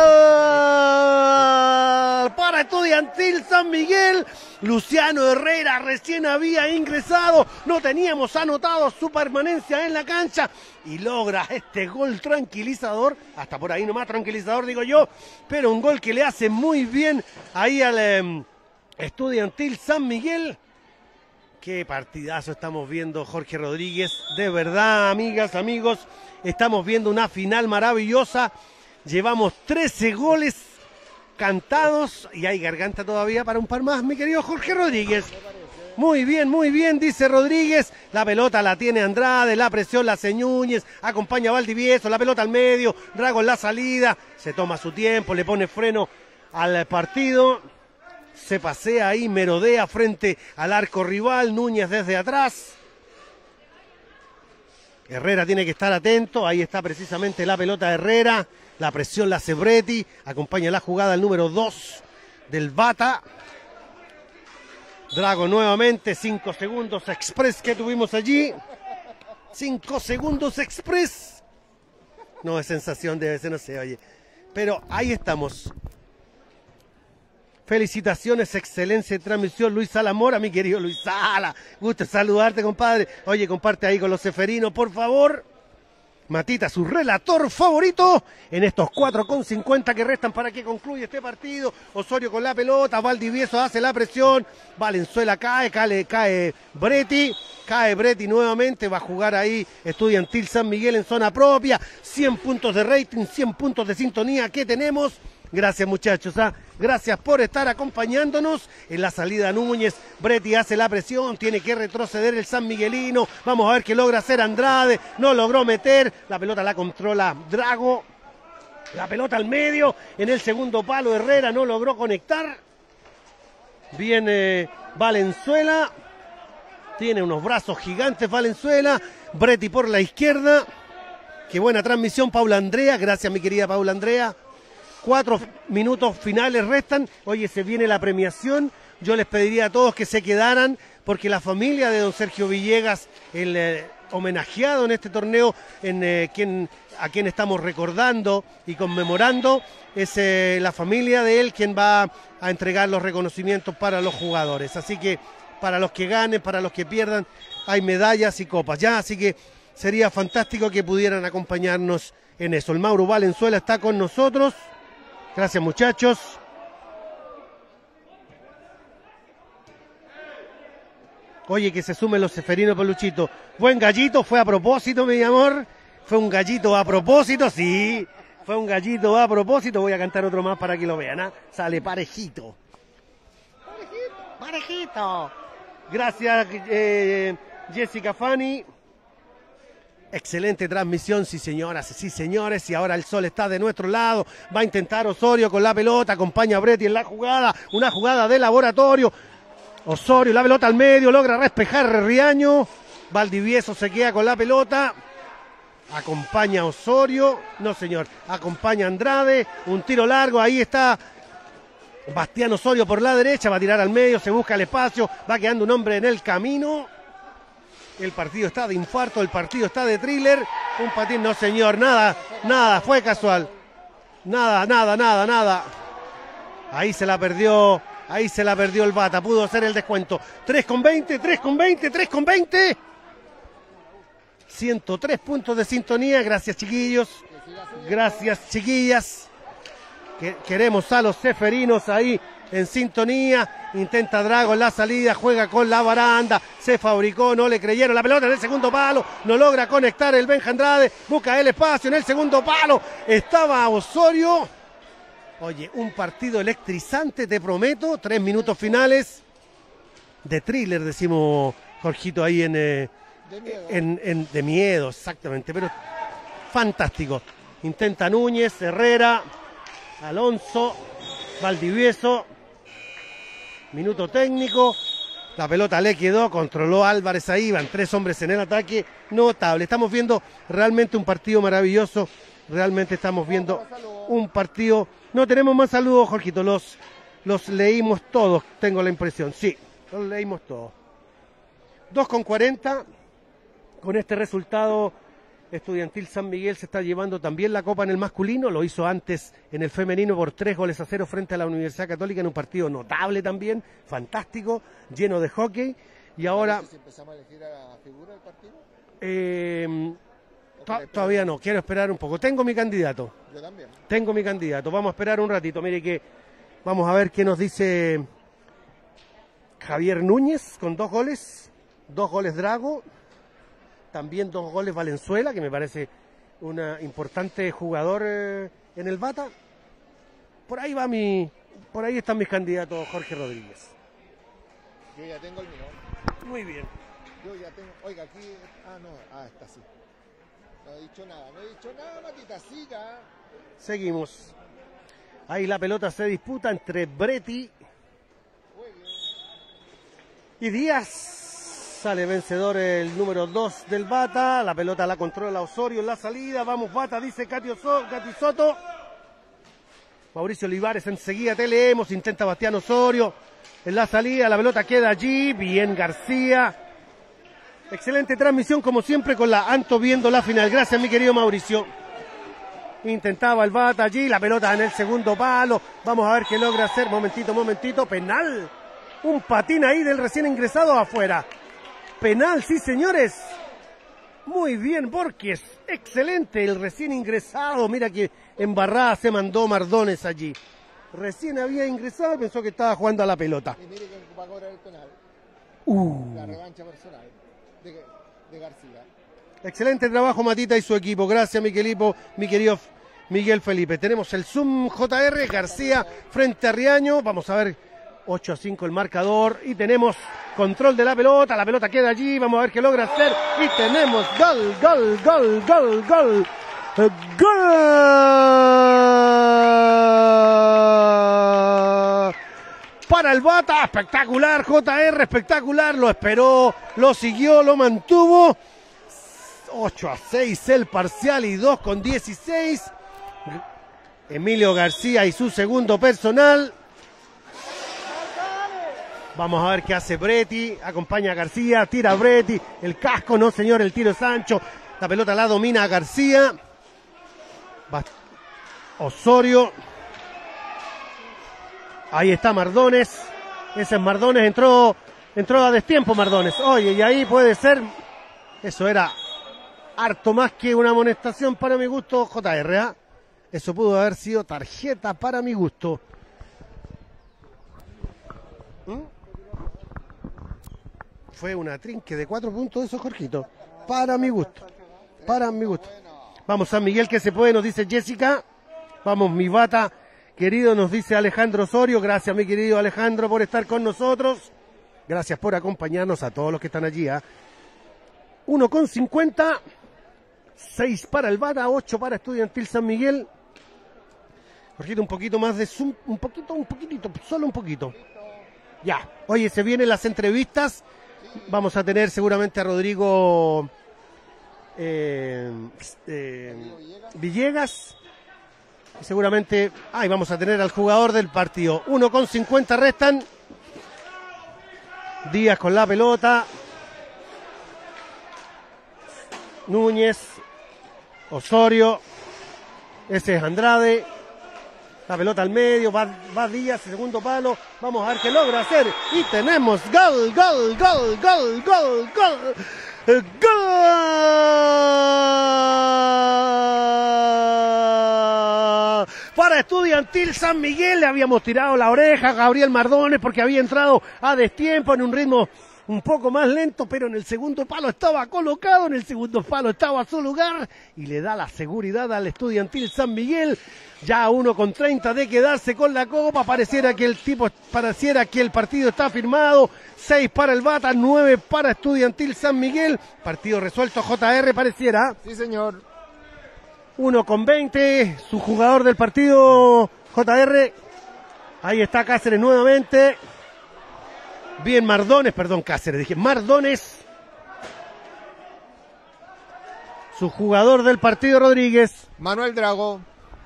para Estudiantil San Miguel. Luciano Herrera recién había ingresado, no teníamos anotado su permanencia en la cancha y logra este gol tranquilizador, hasta por ahí nomás tranquilizador digo yo, pero un gol que le hace muy bien ahí al Estudiantil San Miguel. Qué partidazo estamos viendo, Jorge Rodríguez, de verdad, amigas, amigos, estamos viendo una final maravillosa, llevamos 13 goles cantados y hay garganta todavía para un par más, mi querido Jorge Rodríguez. Muy bien, dice Rodríguez. La pelota la tiene Andrade, la presión la hace Núñez, acompaña a Valdivieso, la pelota al medio, Drago en la salida, se toma su tiempo, le pone freno al partido, se pasea ahí, merodea frente al arco rival, Núñez desde atrás. Herrera tiene que estar atento, ahí está precisamente la pelota de Herrera, la presión la hace Bretti, acompaña la jugada el número 2 del Bata. Drago nuevamente, 5 segundos express que tuvimos allí. 5 segundos express. No es sensación, debe ser, no sé, oye. Pero ahí estamos. Felicitaciones, excelente transmisión, Luis Salamora, mi querido Luis Sala. Gusto saludarte, compadre. Oye, comparte ahí con los ceferinos, por favor. Matita, su relator favorito en estos 4,50 que restan para que concluya este partido. Osorio con la pelota, Valdivieso hace la presión, Valenzuela cae Bretti nuevamente, va a jugar ahí Estudiantil San Miguel en zona propia, 100 puntos de rating, 100 puntos de sintonía que tenemos. Gracias muchachos, gracias por estar acompañándonos. En la salida Núñez, Bretti hace la presión, tiene que retroceder el San Miguelino. Vamos a ver qué logra hacer Andrade, no logró meter, la pelota la controla Drago. La pelota al medio, en el segundo palo Herrera no logró conectar. Viene Valenzuela, tiene unos brazos gigantes Valenzuela, Bretti por la izquierda. Qué buena transmisión Paula Andrea, gracias mi querida Paula Andrea. 4 minutos finales restan. Oye, se viene la premiación. Yo les pediría a todos que se quedaran porque la familia de don Sergio Villegas el homenajeado en este torneo, a quien estamos recordando y conmemorando, es la familia de él quien va a entregar los reconocimientos para los jugadores. Así que para los que ganen, para los que pierdan, hay medallas y copas, ¿ya? Así que sería fantástico que pudieran acompañarnos en eso. El Mauro Valenzuela está con nosotros. Gracias, muchachos. Oye, que se sumen los ceferinos, Peluchito. Buen gallito, fue a propósito, mi amor. Fue un gallito a propósito, sí. Fue un gallito a propósito. Voy a cantar otro más para que lo vean, ¿ah? Sale parejito. Parejito, parejito. Gracias, Jessica Fanny. Excelente transmisión, sí señoras, sí señores, y ahora el sol está de nuestro lado, va a intentar Osorio con la pelota, acompaña a Bretti en la jugada, una jugada de laboratorio, Osorio, la pelota al medio, logra despejar Riaño, Valdivieso se queda con la pelota, acompaña a Osorio, no señor, acompaña a Andrade, un tiro largo, ahí está Bastián Osorio por la derecha, va a tirar al medio, se busca el espacio, va quedando un hombre en el camino. El partido está de infarto, el partido está de thriller. Un patín, no señor, nada, fue casual. Nada. Ahí se la perdió el Bata, pudo hacer el descuento. 3:20. 103 puntos de sintonía, gracias chiquillos, gracias chiquillas. Queremos a los ceferinos ahí en sintonía, intenta Drago en la salida, juega con la baranda, se fabricó, no le creyeron, la pelota en el segundo palo, no logra conectar el Benja Andrade, busca el espacio en el segundo palo, estaba Osorio. Oye, un partido electrizante, te prometo, 3 minutos finales de thriller, decimos Jorgito ahí de miedo, exactamente, pero fantástico. Intenta Núñez, Herrera, Alonso, Valdivieso. Minuto técnico, la pelota le quedó, controló Álvarez ahí, van 3 hombres en el ataque, notable. Estamos viendo realmente un partido maravilloso, realmente estamos viendo un partido. No tenemos más saludos, Jorgito, los leímos todos, tengo la impresión, sí, los leímos todos. 2:40, con este resultado, Estudiantil San Miguel se está llevando también la copa en el masculino, lo hizo antes en el femenino por 3-0 frente a la Universidad Católica en un partido notable también, fantástico, lleno de hockey, y ahora... ¿Si empezamos a elegir a la figura del partido? Todavía no, quiero esperar un poco, tengo mi candidato. Yo también. Tengo mi candidato, vamos a esperar un ratito, mire que vamos a ver qué nos dice Javier Núñez con 2 goles, 2 goles Drago, también 2 goles Valenzuela, que me parece un importante jugador en el Bata. Por ahí están mis candidatos, Jorge Rodríguez. Yo ya tengo el mío. Muy bien. Yo ya tengo, oiga, aquí, está así. No he dicho nada, Matita, siga. Seguimos. Ahí la pelota se disputa entre Bretti y Díaz. Sale vencedor el número 2 del Bata. La pelota la controla Osorio en la salida. Vamos Bata, dice Cati Soto. Mauricio Olivares enseguida te leemos. Intenta Bastián Osorio en la salida. La pelota queda allí. Bien García. Excelente transmisión como siempre con la Anto viendo la final. Gracias mi querido Mauricio. Intentaba el Bata allí. La pelota en el segundo palo. Vamos a ver qué logra hacer. Momentito. Penal. Un patín ahí del recién ingresado afuera. Penal, sí señores. Muy bien Borges, excelente el recién ingresado. Mira que embarrada se mandó Mardones allí. Recién había ingresado y pensó que estaba jugando a la pelota. Y mire que va a cobrar el penal. La revancha personal de García. Excelente trabajo Matita y su equipo. Gracias mi querido Miguel Felipe. Tenemos el Zoom JR, García frente a Riaño. Vamos a ver, 8-5 el marcador y tenemos control de la pelota queda allí, vamos a ver qué logra hacer y tenemos gol para el Bata, espectacular JR, espectacular, lo esperó, lo siguió, lo mantuvo, 8-6 el parcial y 2:16, Emilio García y su segundo personal. Vamos a ver qué hace Bretti, acompaña a García, tira a Bretti, el casco, no señor, el tiro es ancho, la pelota la domina a García. Osorio. Ahí está Mardones, ese es Mardones, entró a destiempo Mardones. Oye, y ahí puede ser, eso era harto más que una amonestación para mi gusto, JR, ¿eh? Eso pudo haber sido tarjeta para mi gusto. Fue una trinque de 4 puntos eso, Jorgito. Para mi gusto. Para mi gusto. Vamos San Miguel que se puede, nos dice Jessica. Vamos mi bata, querido, nos dice Alejandro Osorio. Gracias mi querido Alejandro por estar con nosotros. Gracias por acompañarnos a todos los que están allí. 1,50. 6 para el bata, 8 para Estudiantil San Miguel. Jorgito, un poquito más de zoom. Un poquitito, solo un poquito. Ya. Oye, se vienen las entrevistas. Vamos a tener seguramente a Rodrigo Villegas. Y seguramente, y vamos a tener al jugador del partido. 1,50 restan. Díaz con la pelota. Núñez. Osorio. Ese es Andrade. La pelota al medio, va Díaz, segundo palo. Vamos a ver qué logra hacer. Y tenemos gol. Para Estudiantil San Miguel. Le habíamos tirado la oreja a Gabriel Mardones porque había entrado a destiempo en un ritmo un poco más lento, pero en el segundo palo estaba colocado, en el segundo palo estaba a su lugar y le da la seguridad al Estudiantil San Miguel. Ya 1,30 de quedarse con la copa, pareciera que el partido está firmado. 6 para el Bata, 9 para Estudiantil San Miguel. Partido resuelto, JR, pareciera. Sí, señor. 1,20, su jugador del partido, JR. Ahí está Cáceres nuevamente. Bien Mardones, perdón, Cáceres, dije Mardones. Su jugador del partido, Rodríguez. Manuel Drago.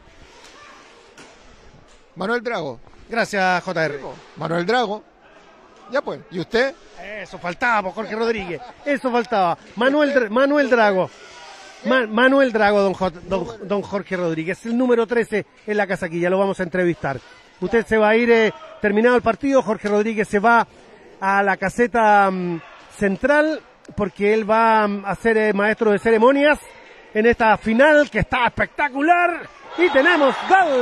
Gracias, JR. Manuel Drago. Ya pues, ¿y usted? Eso faltaba, Jorge Rodríguez. Eso faltaba. Manuel Drago. Manuel Drago, don Jorge Rodríguez. El número 13 en la casaquilla, lo vamos a entrevistar. Usted se va a ir, terminado el partido, Jorge Rodríguez se va a la caseta central porque él va a ser maestro de ceremonias en esta final que está espectacular. Y tenemos gol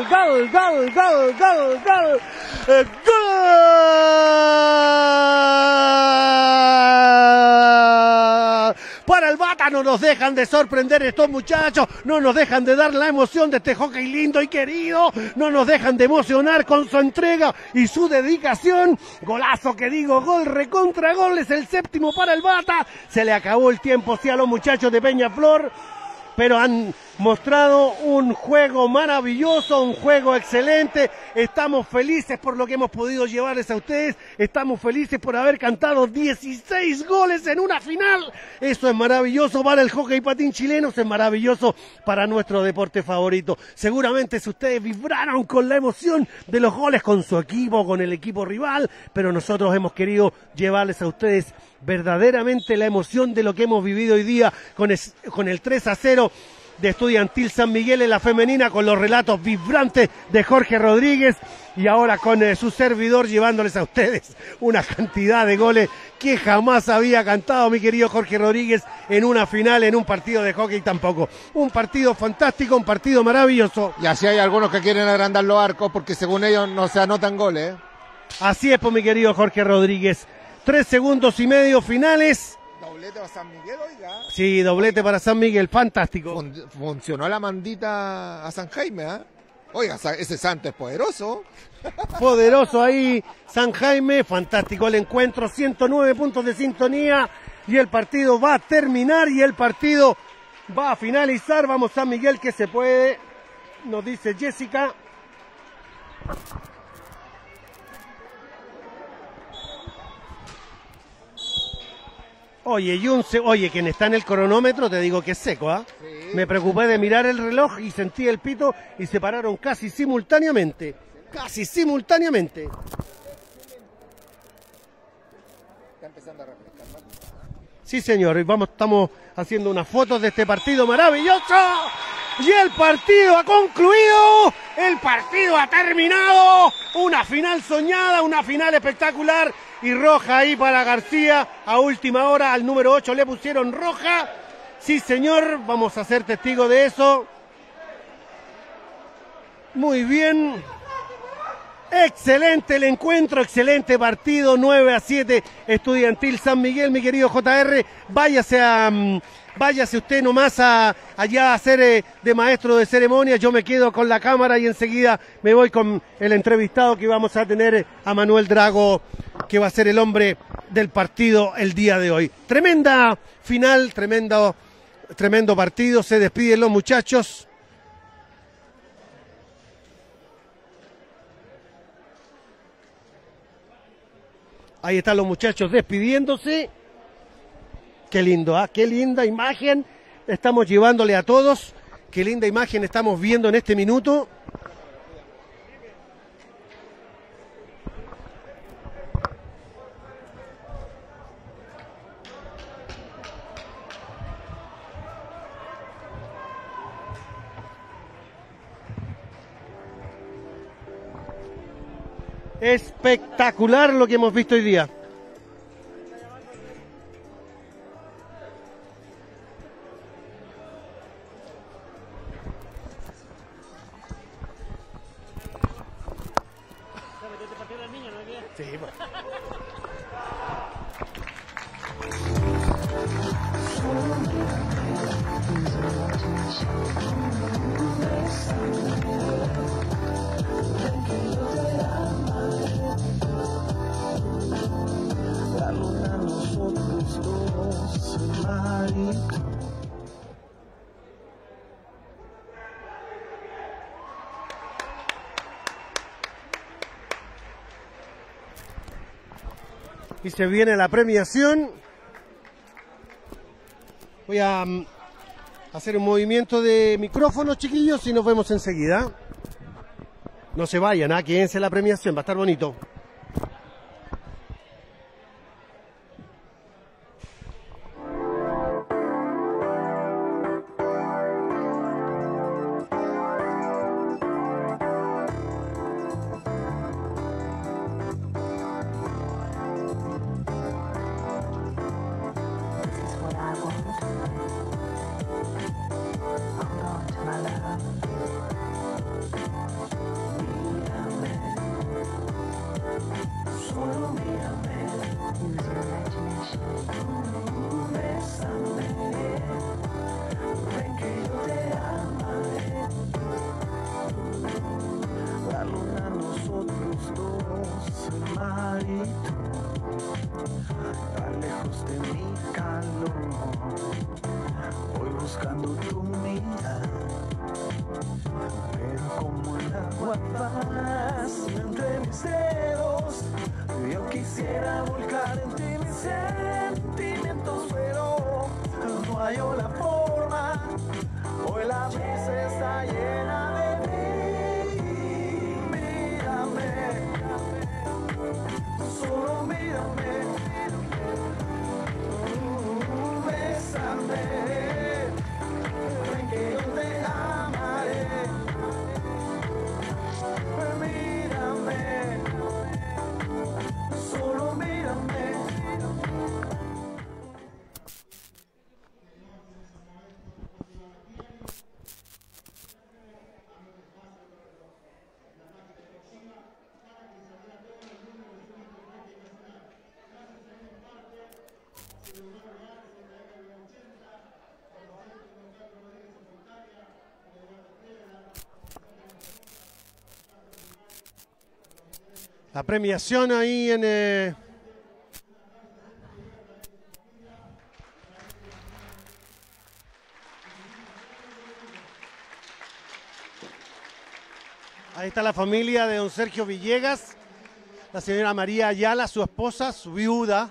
para el Bata. No nos dejan de sorprender estos muchachos, no nos dejan de dar la emoción de este hockey lindo y querido, no nos dejan de emocionar con su entrega y su dedicación. Golazo que digo, gol recontra gol, es el 7º para el Bata. Se le acabó el tiempo, sí, a los muchachos de Peñaflor, pero han mostrado un juego maravilloso, un juego excelente. Estamos felices por lo que hemos podido llevarles a ustedes. Estamos felices por haber cantado 16 goles en una final. Eso es maravilloso para el hockey patín chileno, eso es maravilloso para nuestro deporte favorito. Seguramente si ustedes vibraron con la emoción de los goles con su equipo, con el equipo rival, pero nosotros hemos querido llevarles a ustedes verdaderamente la emoción de lo que hemos vivido hoy día con el 3-0 de Estudiantil San Miguel en la femenina, con los relatos vibrantes de Jorge Rodríguez y ahora con su servidor llevándoles a ustedes una cantidad de goles que jamás había cantado mi querido Jorge Rodríguez en una final, en un partido de hockey tampoco. Un partido fantástico, un partido maravilloso. Y así hay algunos que quieren agrandar los arcos porque según ellos no se anotan goles. Así es, pues mi querido Jorge Rodríguez. 3 segundos y medio finales. Doblete para San Miguel, oiga. Sí, doblete para San Miguel, fantástico. Funcionó la mandita a San Jaime, ¿eh? Oiga, ese santo es poderoso. Poderoso ahí, San Jaime, fantástico el encuentro, 109 puntos de sintonía y el partido va a terminar y el partido va a finalizar. Vamos San Miguel que se puede, nos dice Jessica. Oye, quien está en el cronómetro, te digo que es seco, ¿ah? Sí. Me preocupé de mirar el reloj y sentí el pito y se pararon casi simultáneamente. Casi simultáneamente. Sí, señor, estamos haciendo unas fotos de este partido maravilloso. Y el partido ha concluido, el partido ha terminado. Una final soñada, una final espectacular. Y roja ahí para García. A última hora al número 8 le pusieron roja. Sí, señor, vamos a ser testigos de eso. Muy bien. Excelente el encuentro, excelente partido, 9-7, Estudiantil San Miguel, mi querido JR, váyase usted nomás allá a hacer de maestro de ceremonia, yo me quedo con la cámara y enseguida me voy con el entrevistado que vamos a tener a Manuel Drago, que va a ser el hombre del partido el día de hoy. Tremenda final, tremendo partido, se despiden los muchachos. Ahí están los muchachos despidiéndose. Qué lindo, qué linda imagen estamos llevándole a todos. Qué linda imagen estamos viendo en este minuto. Espectacular lo que hemos visto hoy día. Sí, pues. La luna, nosotros dos, el mar y tú. Y se viene la premiación. Voy a hacer un movimiento de micrófono, chiquillos, y nos vemos enseguida. No se vayan, quédense en la premiación, va a estar bonito. La premiación ahí en... Ahí está la familia de don Sergio Villegas, la señora María Ayala, su esposa, su viuda.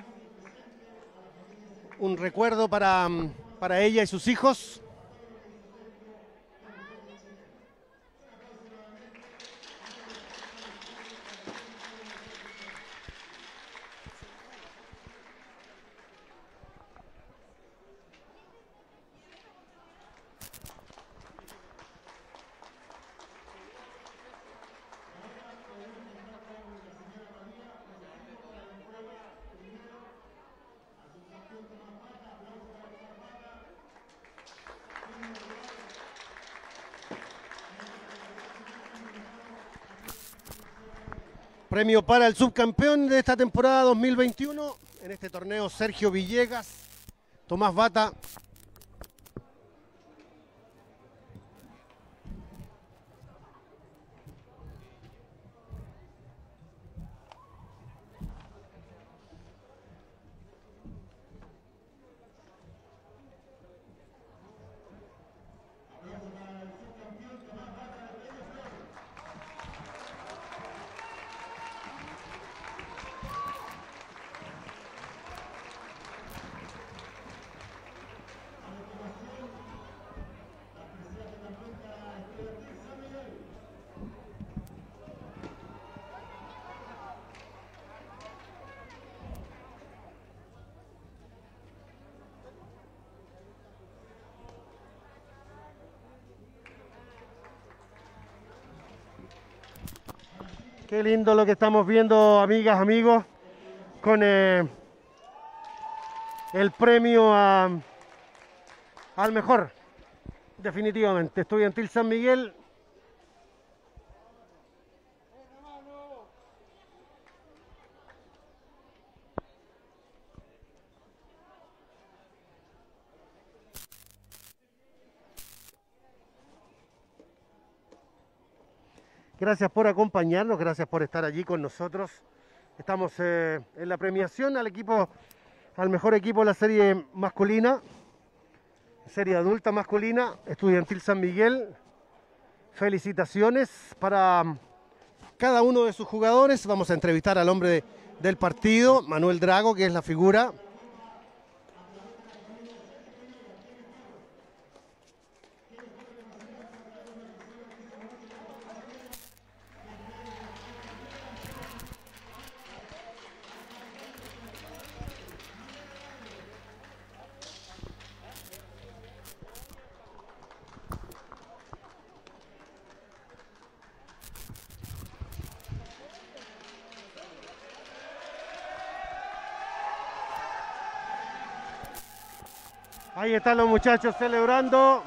Un recuerdo para ella y sus hijos. Premio para el subcampeón de esta temporada 2021. En este torneo, Sergio Villegas, Tomás Bata. Qué lindo lo que estamos viendo, amigas, amigos, con el premio al mejor, definitivamente, Estudiantil San Miguel. Gracias por acompañarnos, gracias por estar allí con nosotros. Estamos en la premiación al mejor equipo de la serie masculina, serie adulta masculina, Estudiantil San Miguel. Felicitaciones para cada uno de sus jugadores. Vamos a entrevistar al hombre del partido, Manuel Drago, que es la figura. Ahí están los muchachos celebrando.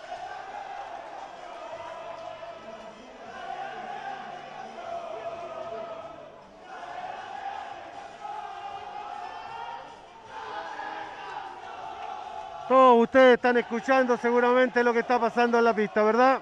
Todos ustedes están escuchando seguramente lo que está pasando en la pista, ¿verdad?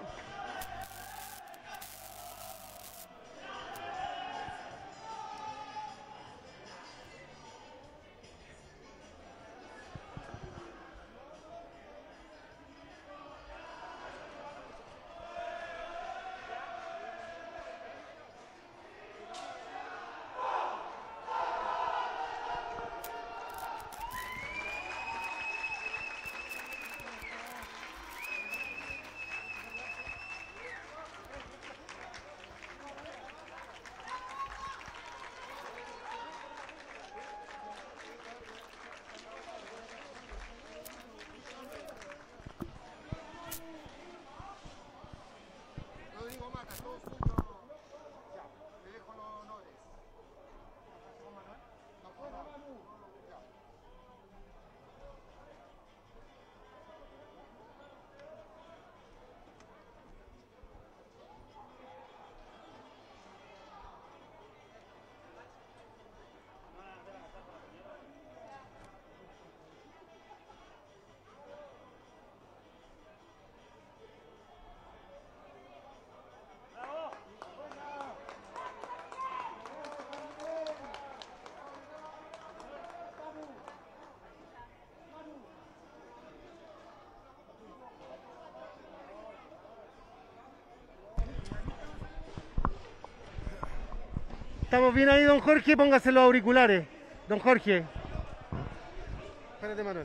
¿Estamos bien ahí, don Jorge? Póngase los auriculares. Don Jorge. Espérate, Manuel.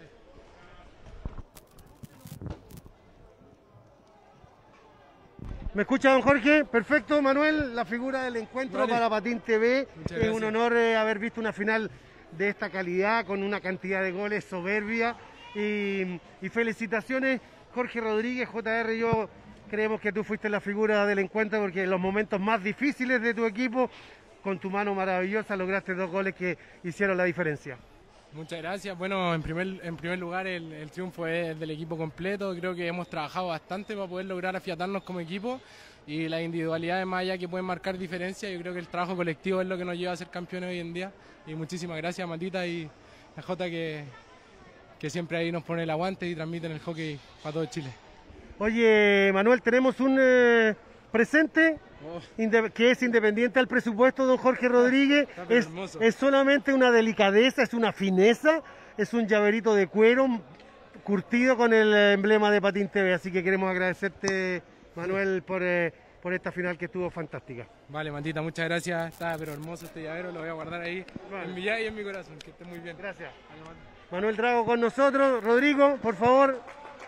¿Me escucha, don Jorge? Perfecto, Manuel. La figura del encuentro para Patín TV. Es un honor haber visto una final de esta calidad, con una cantidad de goles soberbia. Y felicitaciones, Jorge Rodríguez, JR. Yo creemos que tú fuiste la figura del encuentro porque en los momentos más difíciles de tu equipo, con tu mano maravillosa, lograste 2 goles que hicieron la diferencia. Muchas gracias. Bueno, en primer lugar el triunfo es del equipo completo. Creo que hemos trabajado bastante para poder lograr afiatarnos como equipo y las individualidades más allá que pueden marcar diferencias. Yo creo que el trabajo colectivo es lo que nos lleva a ser campeones hoy en día. Y muchísimas gracias, Matita y a Jota que siempre ahí nos pone el aguante y transmiten el hockey para todo Chile. Oye, Manuel, tenemos un presente que es independiente al presupuesto, don Jorge Rodríguez. Es solamente una delicadeza, es una fineza, es un llaverito de cuero curtido con el emblema de Patín TV. Así que queremos agradecerte, Manuel, por esta final que estuvo fantástica. Vale, Matita, muchas gracias. Está pero hermoso este llavero, lo voy a guardar ahí en mi llave y en mi corazón. Que esté muy bien. Gracias. Manuel Drago con nosotros. Rodrigo, por favor.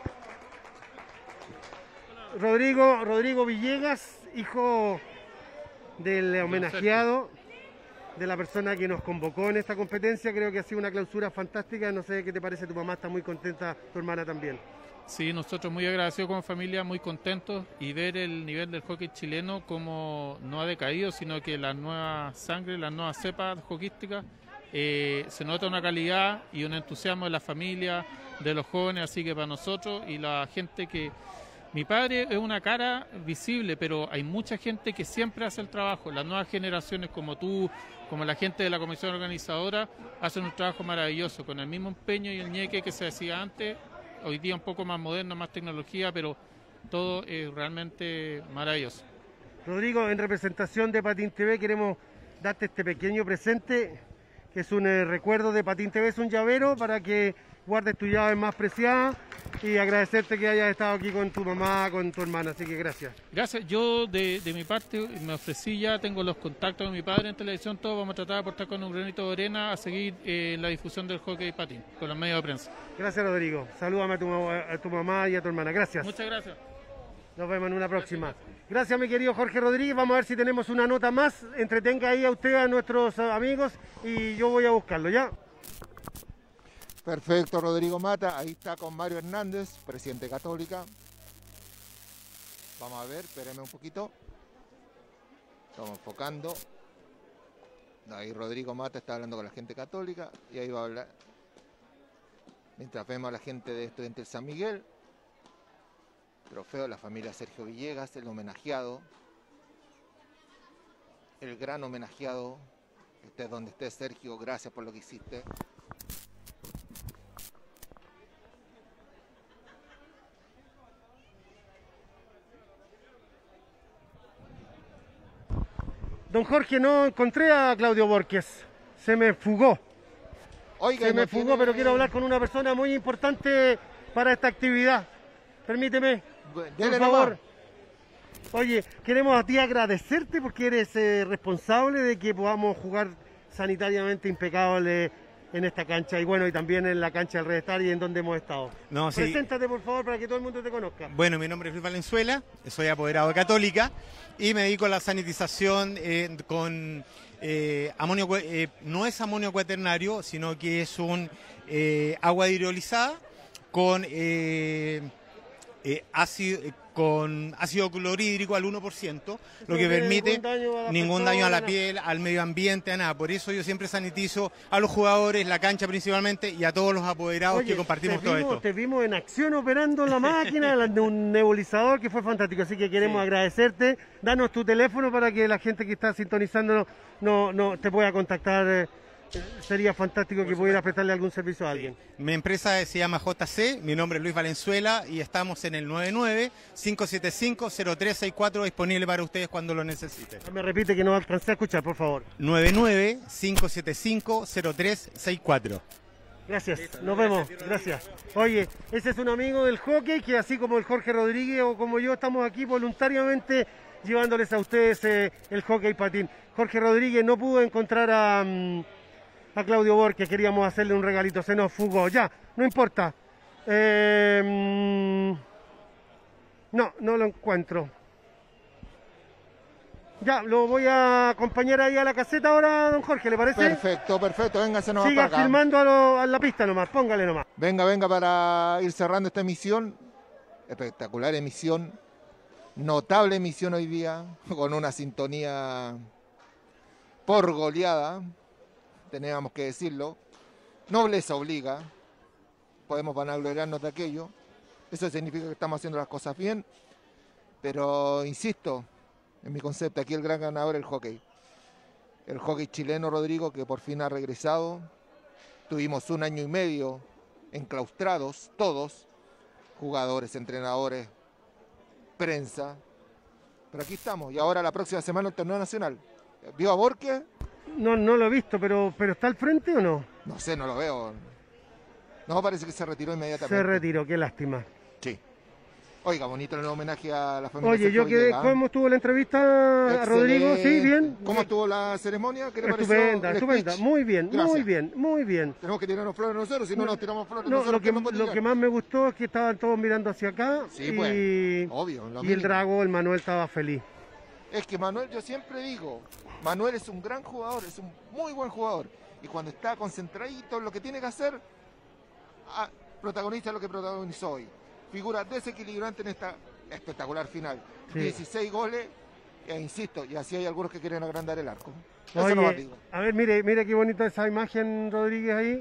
Rodrigo Villegas, hijo del homenajeado, de la persona que nos convocó en esta competencia. Creo que ha sido una clausura fantástica. No sé qué te parece, tu mamá está muy contenta, tu hermana también. Sí, nosotros muy agradecidos como familia, muy contentos y ver el nivel del hockey chileno como no ha decaído, sino que la nueva sangre, las nuevas cepas hockeyísticas, se nota una calidad y un entusiasmo de la familia, de los jóvenes, así que para nosotros y la gente que... Mi padre es una cara visible, pero hay mucha gente que siempre hace el trabajo. Las nuevas generaciones como tú, como la gente de la comisión organizadora, hacen un trabajo maravilloso, con el mismo empeño y el ñeque que se hacía antes. Hoy día un poco más moderno, más tecnología, pero todo es realmente maravilloso. Rodrigo, en representación de Patín TV queremos darte este pequeño presente, que es un recuerdo de Patín TV, es un llavero para que guardes tu llave más preciada y agradecerte que hayas estado aquí con tu mamá, con tu hermana, así que gracias. Gracias, yo de mi parte me ofrecí ya, tengo los contactos de mi padre en televisión, todo, vamos a tratar de aportar con un granito de arena a seguir la difusión del hockey patín, con los medios de prensa. Gracias, Rodrigo, salúdame a tu mamá y a tu hermana, gracias. Muchas gracias. Nos vemos en una próxima. Gracias, mi querido Jorge Rodríguez, vamos a ver si tenemos una nota más, entretenga ahí a usted, a nuestros amigos, y yo voy a buscarlo, ¿ya? Perfecto, Rodrigo Mata. Ahí está con Mario Hernández, presidente Católica. Vamos a ver, espérenme un poquito. Estamos enfocando. Ahí Rodrigo Mata está hablando con la gente católica y ahí va a hablar. Mientras vemos a la gente de Estudiantil San Miguel. Trofeo de la familia Sergio Villegas, el homenajeado. El gran homenajeado. Estés donde estés, Sergio, gracias por lo que hiciste. Don Jorge, no encontré a Claudio Borges, se me fugó. Oiga, Se me no fugó, tiene- pero quiero hablar con una persona muy importante para esta actividad. Permíteme, por Dele favor. nomás. Oye, queremos a ti agradecerte porque eres responsable de que podamos jugar sanitariamente impecable en esta cancha y bueno, y también en la cancha del Red Star y en donde hemos estado. No, sí. Preséntate, por favor, para que todo el mundo te conozca. Bueno, mi nombre es Luis Valenzuela, soy apoderado de Católica y me dedico a la sanitización con amonio, no es amonio cuaternario, sino que es un agua hidrolizada con ácido clorhídrico al 1%, lo que no tiene permite ningún daño a la ningún daño a la persona, piel, al medio ambiente, a nada. Por eso yo siempre sanitizo a los jugadores, la cancha principalmente y a todos los apoderados que compartimos todo esto. Te vimos en acción operando la máquina de un nebulizador que fue fantástico, así que queremos agradecerte. Danos tu teléfono para que la gente que está sintonizando no te pueda contactar. Sería fantástico que pudieras prestarle algún servicio a alguien. Mi empresa se llama JC, mi nombre es Luis Valenzuela y estamos en el 99-575-0364 disponible para ustedes cuando lo necesiten. Me repite que no alcancé a escuchar, por favor. 99-575-0364. Gracias, nos vemos, gracias. Oye, ese es un amigo del hockey que así como el Jorge Rodríguez o como yo estamos aquí voluntariamente llevándoles a ustedes el hockey patín. Jorge Rodríguez no pudo encontrar a Claudio Borges, queríamos hacerle un regalito, se nos fugó, ya, no importa. No lo encuentro. Ya, lo voy a acompañar ahí a la caseta ahora, don Jorge, ¿le parece? Perfecto, véngase nomás Siga para acá. filmando a la pista nomás, póngale nomás. Venga para ir cerrando esta emisión. Espectacular emisión. Notable emisión hoy día, con una sintonía por goleada, teníamos que decirlo. Nobleza obliga, podemos vanagloriarnos de aquello, eso significa que estamos haciendo las cosas bien, pero insisto, en mi concepto, aquí el gran ganador es el hockey chileno, Rodrigo, que por fin ha regresado. Tuvimos 1 año y medio enclaustrados, todos, jugadores, entrenadores, prensa, pero aquí estamos, y ahora la próxima semana el torneo nacional. ¿Vio a Borges? No lo he visto, pero ¿está al frente o no? No sé, no lo veo. No, parece que se retiró inmediatamente. Se retiró, qué lástima. Sí. Oiga, bonito el homenaje a la familia. Oye, yo quedé, ¿cómo estuvo la entrevista a Rodrigo? Sí, bien. ¿Cómo estuvo la ceremonia? ¿Qué le pareció? Estupenda, muy bien, Gracias. muy bien. Tenemos que tirarnos flores nosotros, si no nos tiramos flores No, nosotros. lo que más me gustó es que estaban todos mirando hacia acá. Sí, y, pues, obvio. Y el Drago, el Manuel, estaba feliz. Es que Manuel, yo siempre digo, Manuel es un gran jugador, es un muy buen jugador. Y cuando está concentradito en lo que tiene que hacer, protagoniza lo que protagonizó hoy. Figura desequilibrante en esta espectacular final. Sí. 16 goles, e insisto, y así hay algunos que quieren agrandar el arco. Eso Oye, no digo. A ver, mire qué bonita esa imagen, Rodríguez, ahí.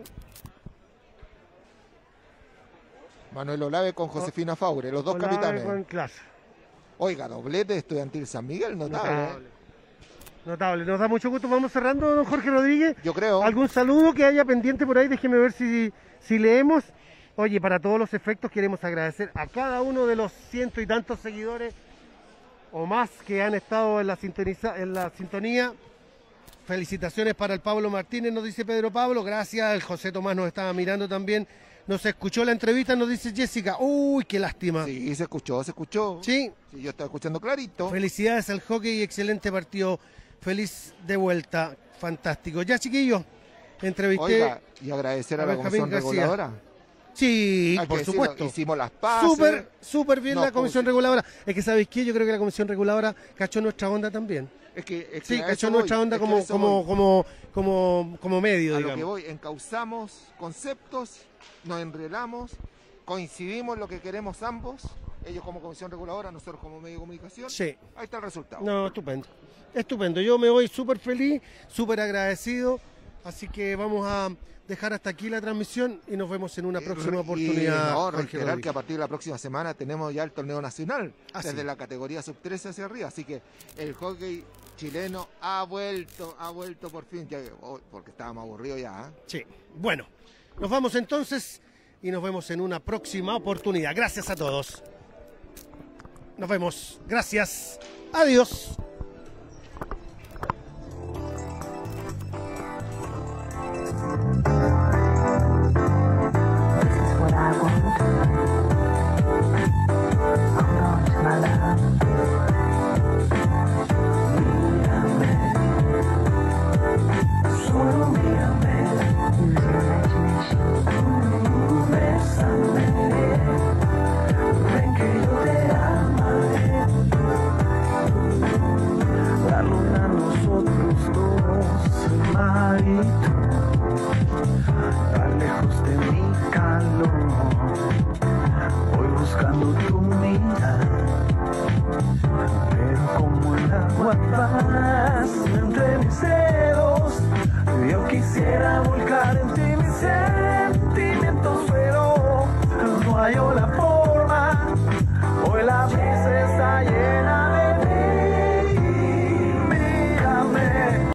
Manuel Olave con Josefina Faure, los dos Olave capitanes. con clase. Oiga, doblete de Estudiantil San Miguel, notable. Notable, nos da mucho gusto. Vamos cerrando, don Jorge Rodríguez. Yo creo. ¿Algún saludo que haya pendiente por ahí? Déjeme ver si leemos. Oye, para todos los efectos queremos agradecer a cada uno de los cientos y tantos seguidores o más que han estado en la sintonía. Felicitaciones para el Pablo Martínez, nos dice Pedro Pablo. Gracias, el José Tomás nos estaba mirando también. Nos escuchó la entrevista, nos dice Jessica. Uy, qué lástima. Sí, se escuchó. Sí. Sí, yo estaba escuchando clarito. Felicidades al hockey, excelente partido. Feliz de vuelta, fantástico. Ya, chiquillos, entrevisté. Oiga, y agradecer a la comisión reguladora. Sí, por supuesto. Hicimos las paces. Súper bien la comisión reguladora. Es que, ¿sabéis qué? Yo creo que la comisión reguladora cachó nuestra onda también. Sí, cachó nuestra onda como medio, a digamos. Lo que voy, encauzamos conceptos, nos enredamos, coincidimos en lo que queremos ambos, ellos como comisión reguladora, nosotros como medio de comunicación. Sí. Ahí está el resultado. No, estupendo. Yo me voy súper feliz, súper agradecido, así que vamos a dejar hasta aquí la transmisión y nos vemos en una próxima oportunidad. No, reiterar que a partir de la próxima semana tenemos ya el torneo nacional, desde sí. la categoría sub-13 hacia arriba, así que el hockey chileno ha vuelto por fin, ya, porque estábamos aburridos ya. Sí, bueno, nos vamos entonces y nos vemos en una próxima oportunidad. Gracias a todos. Nos vemos. Gracias. Adiós. Entre mis dedos, yo quisiera volcar en ti mis sentimientos, pero no hallo la forma o el ABC.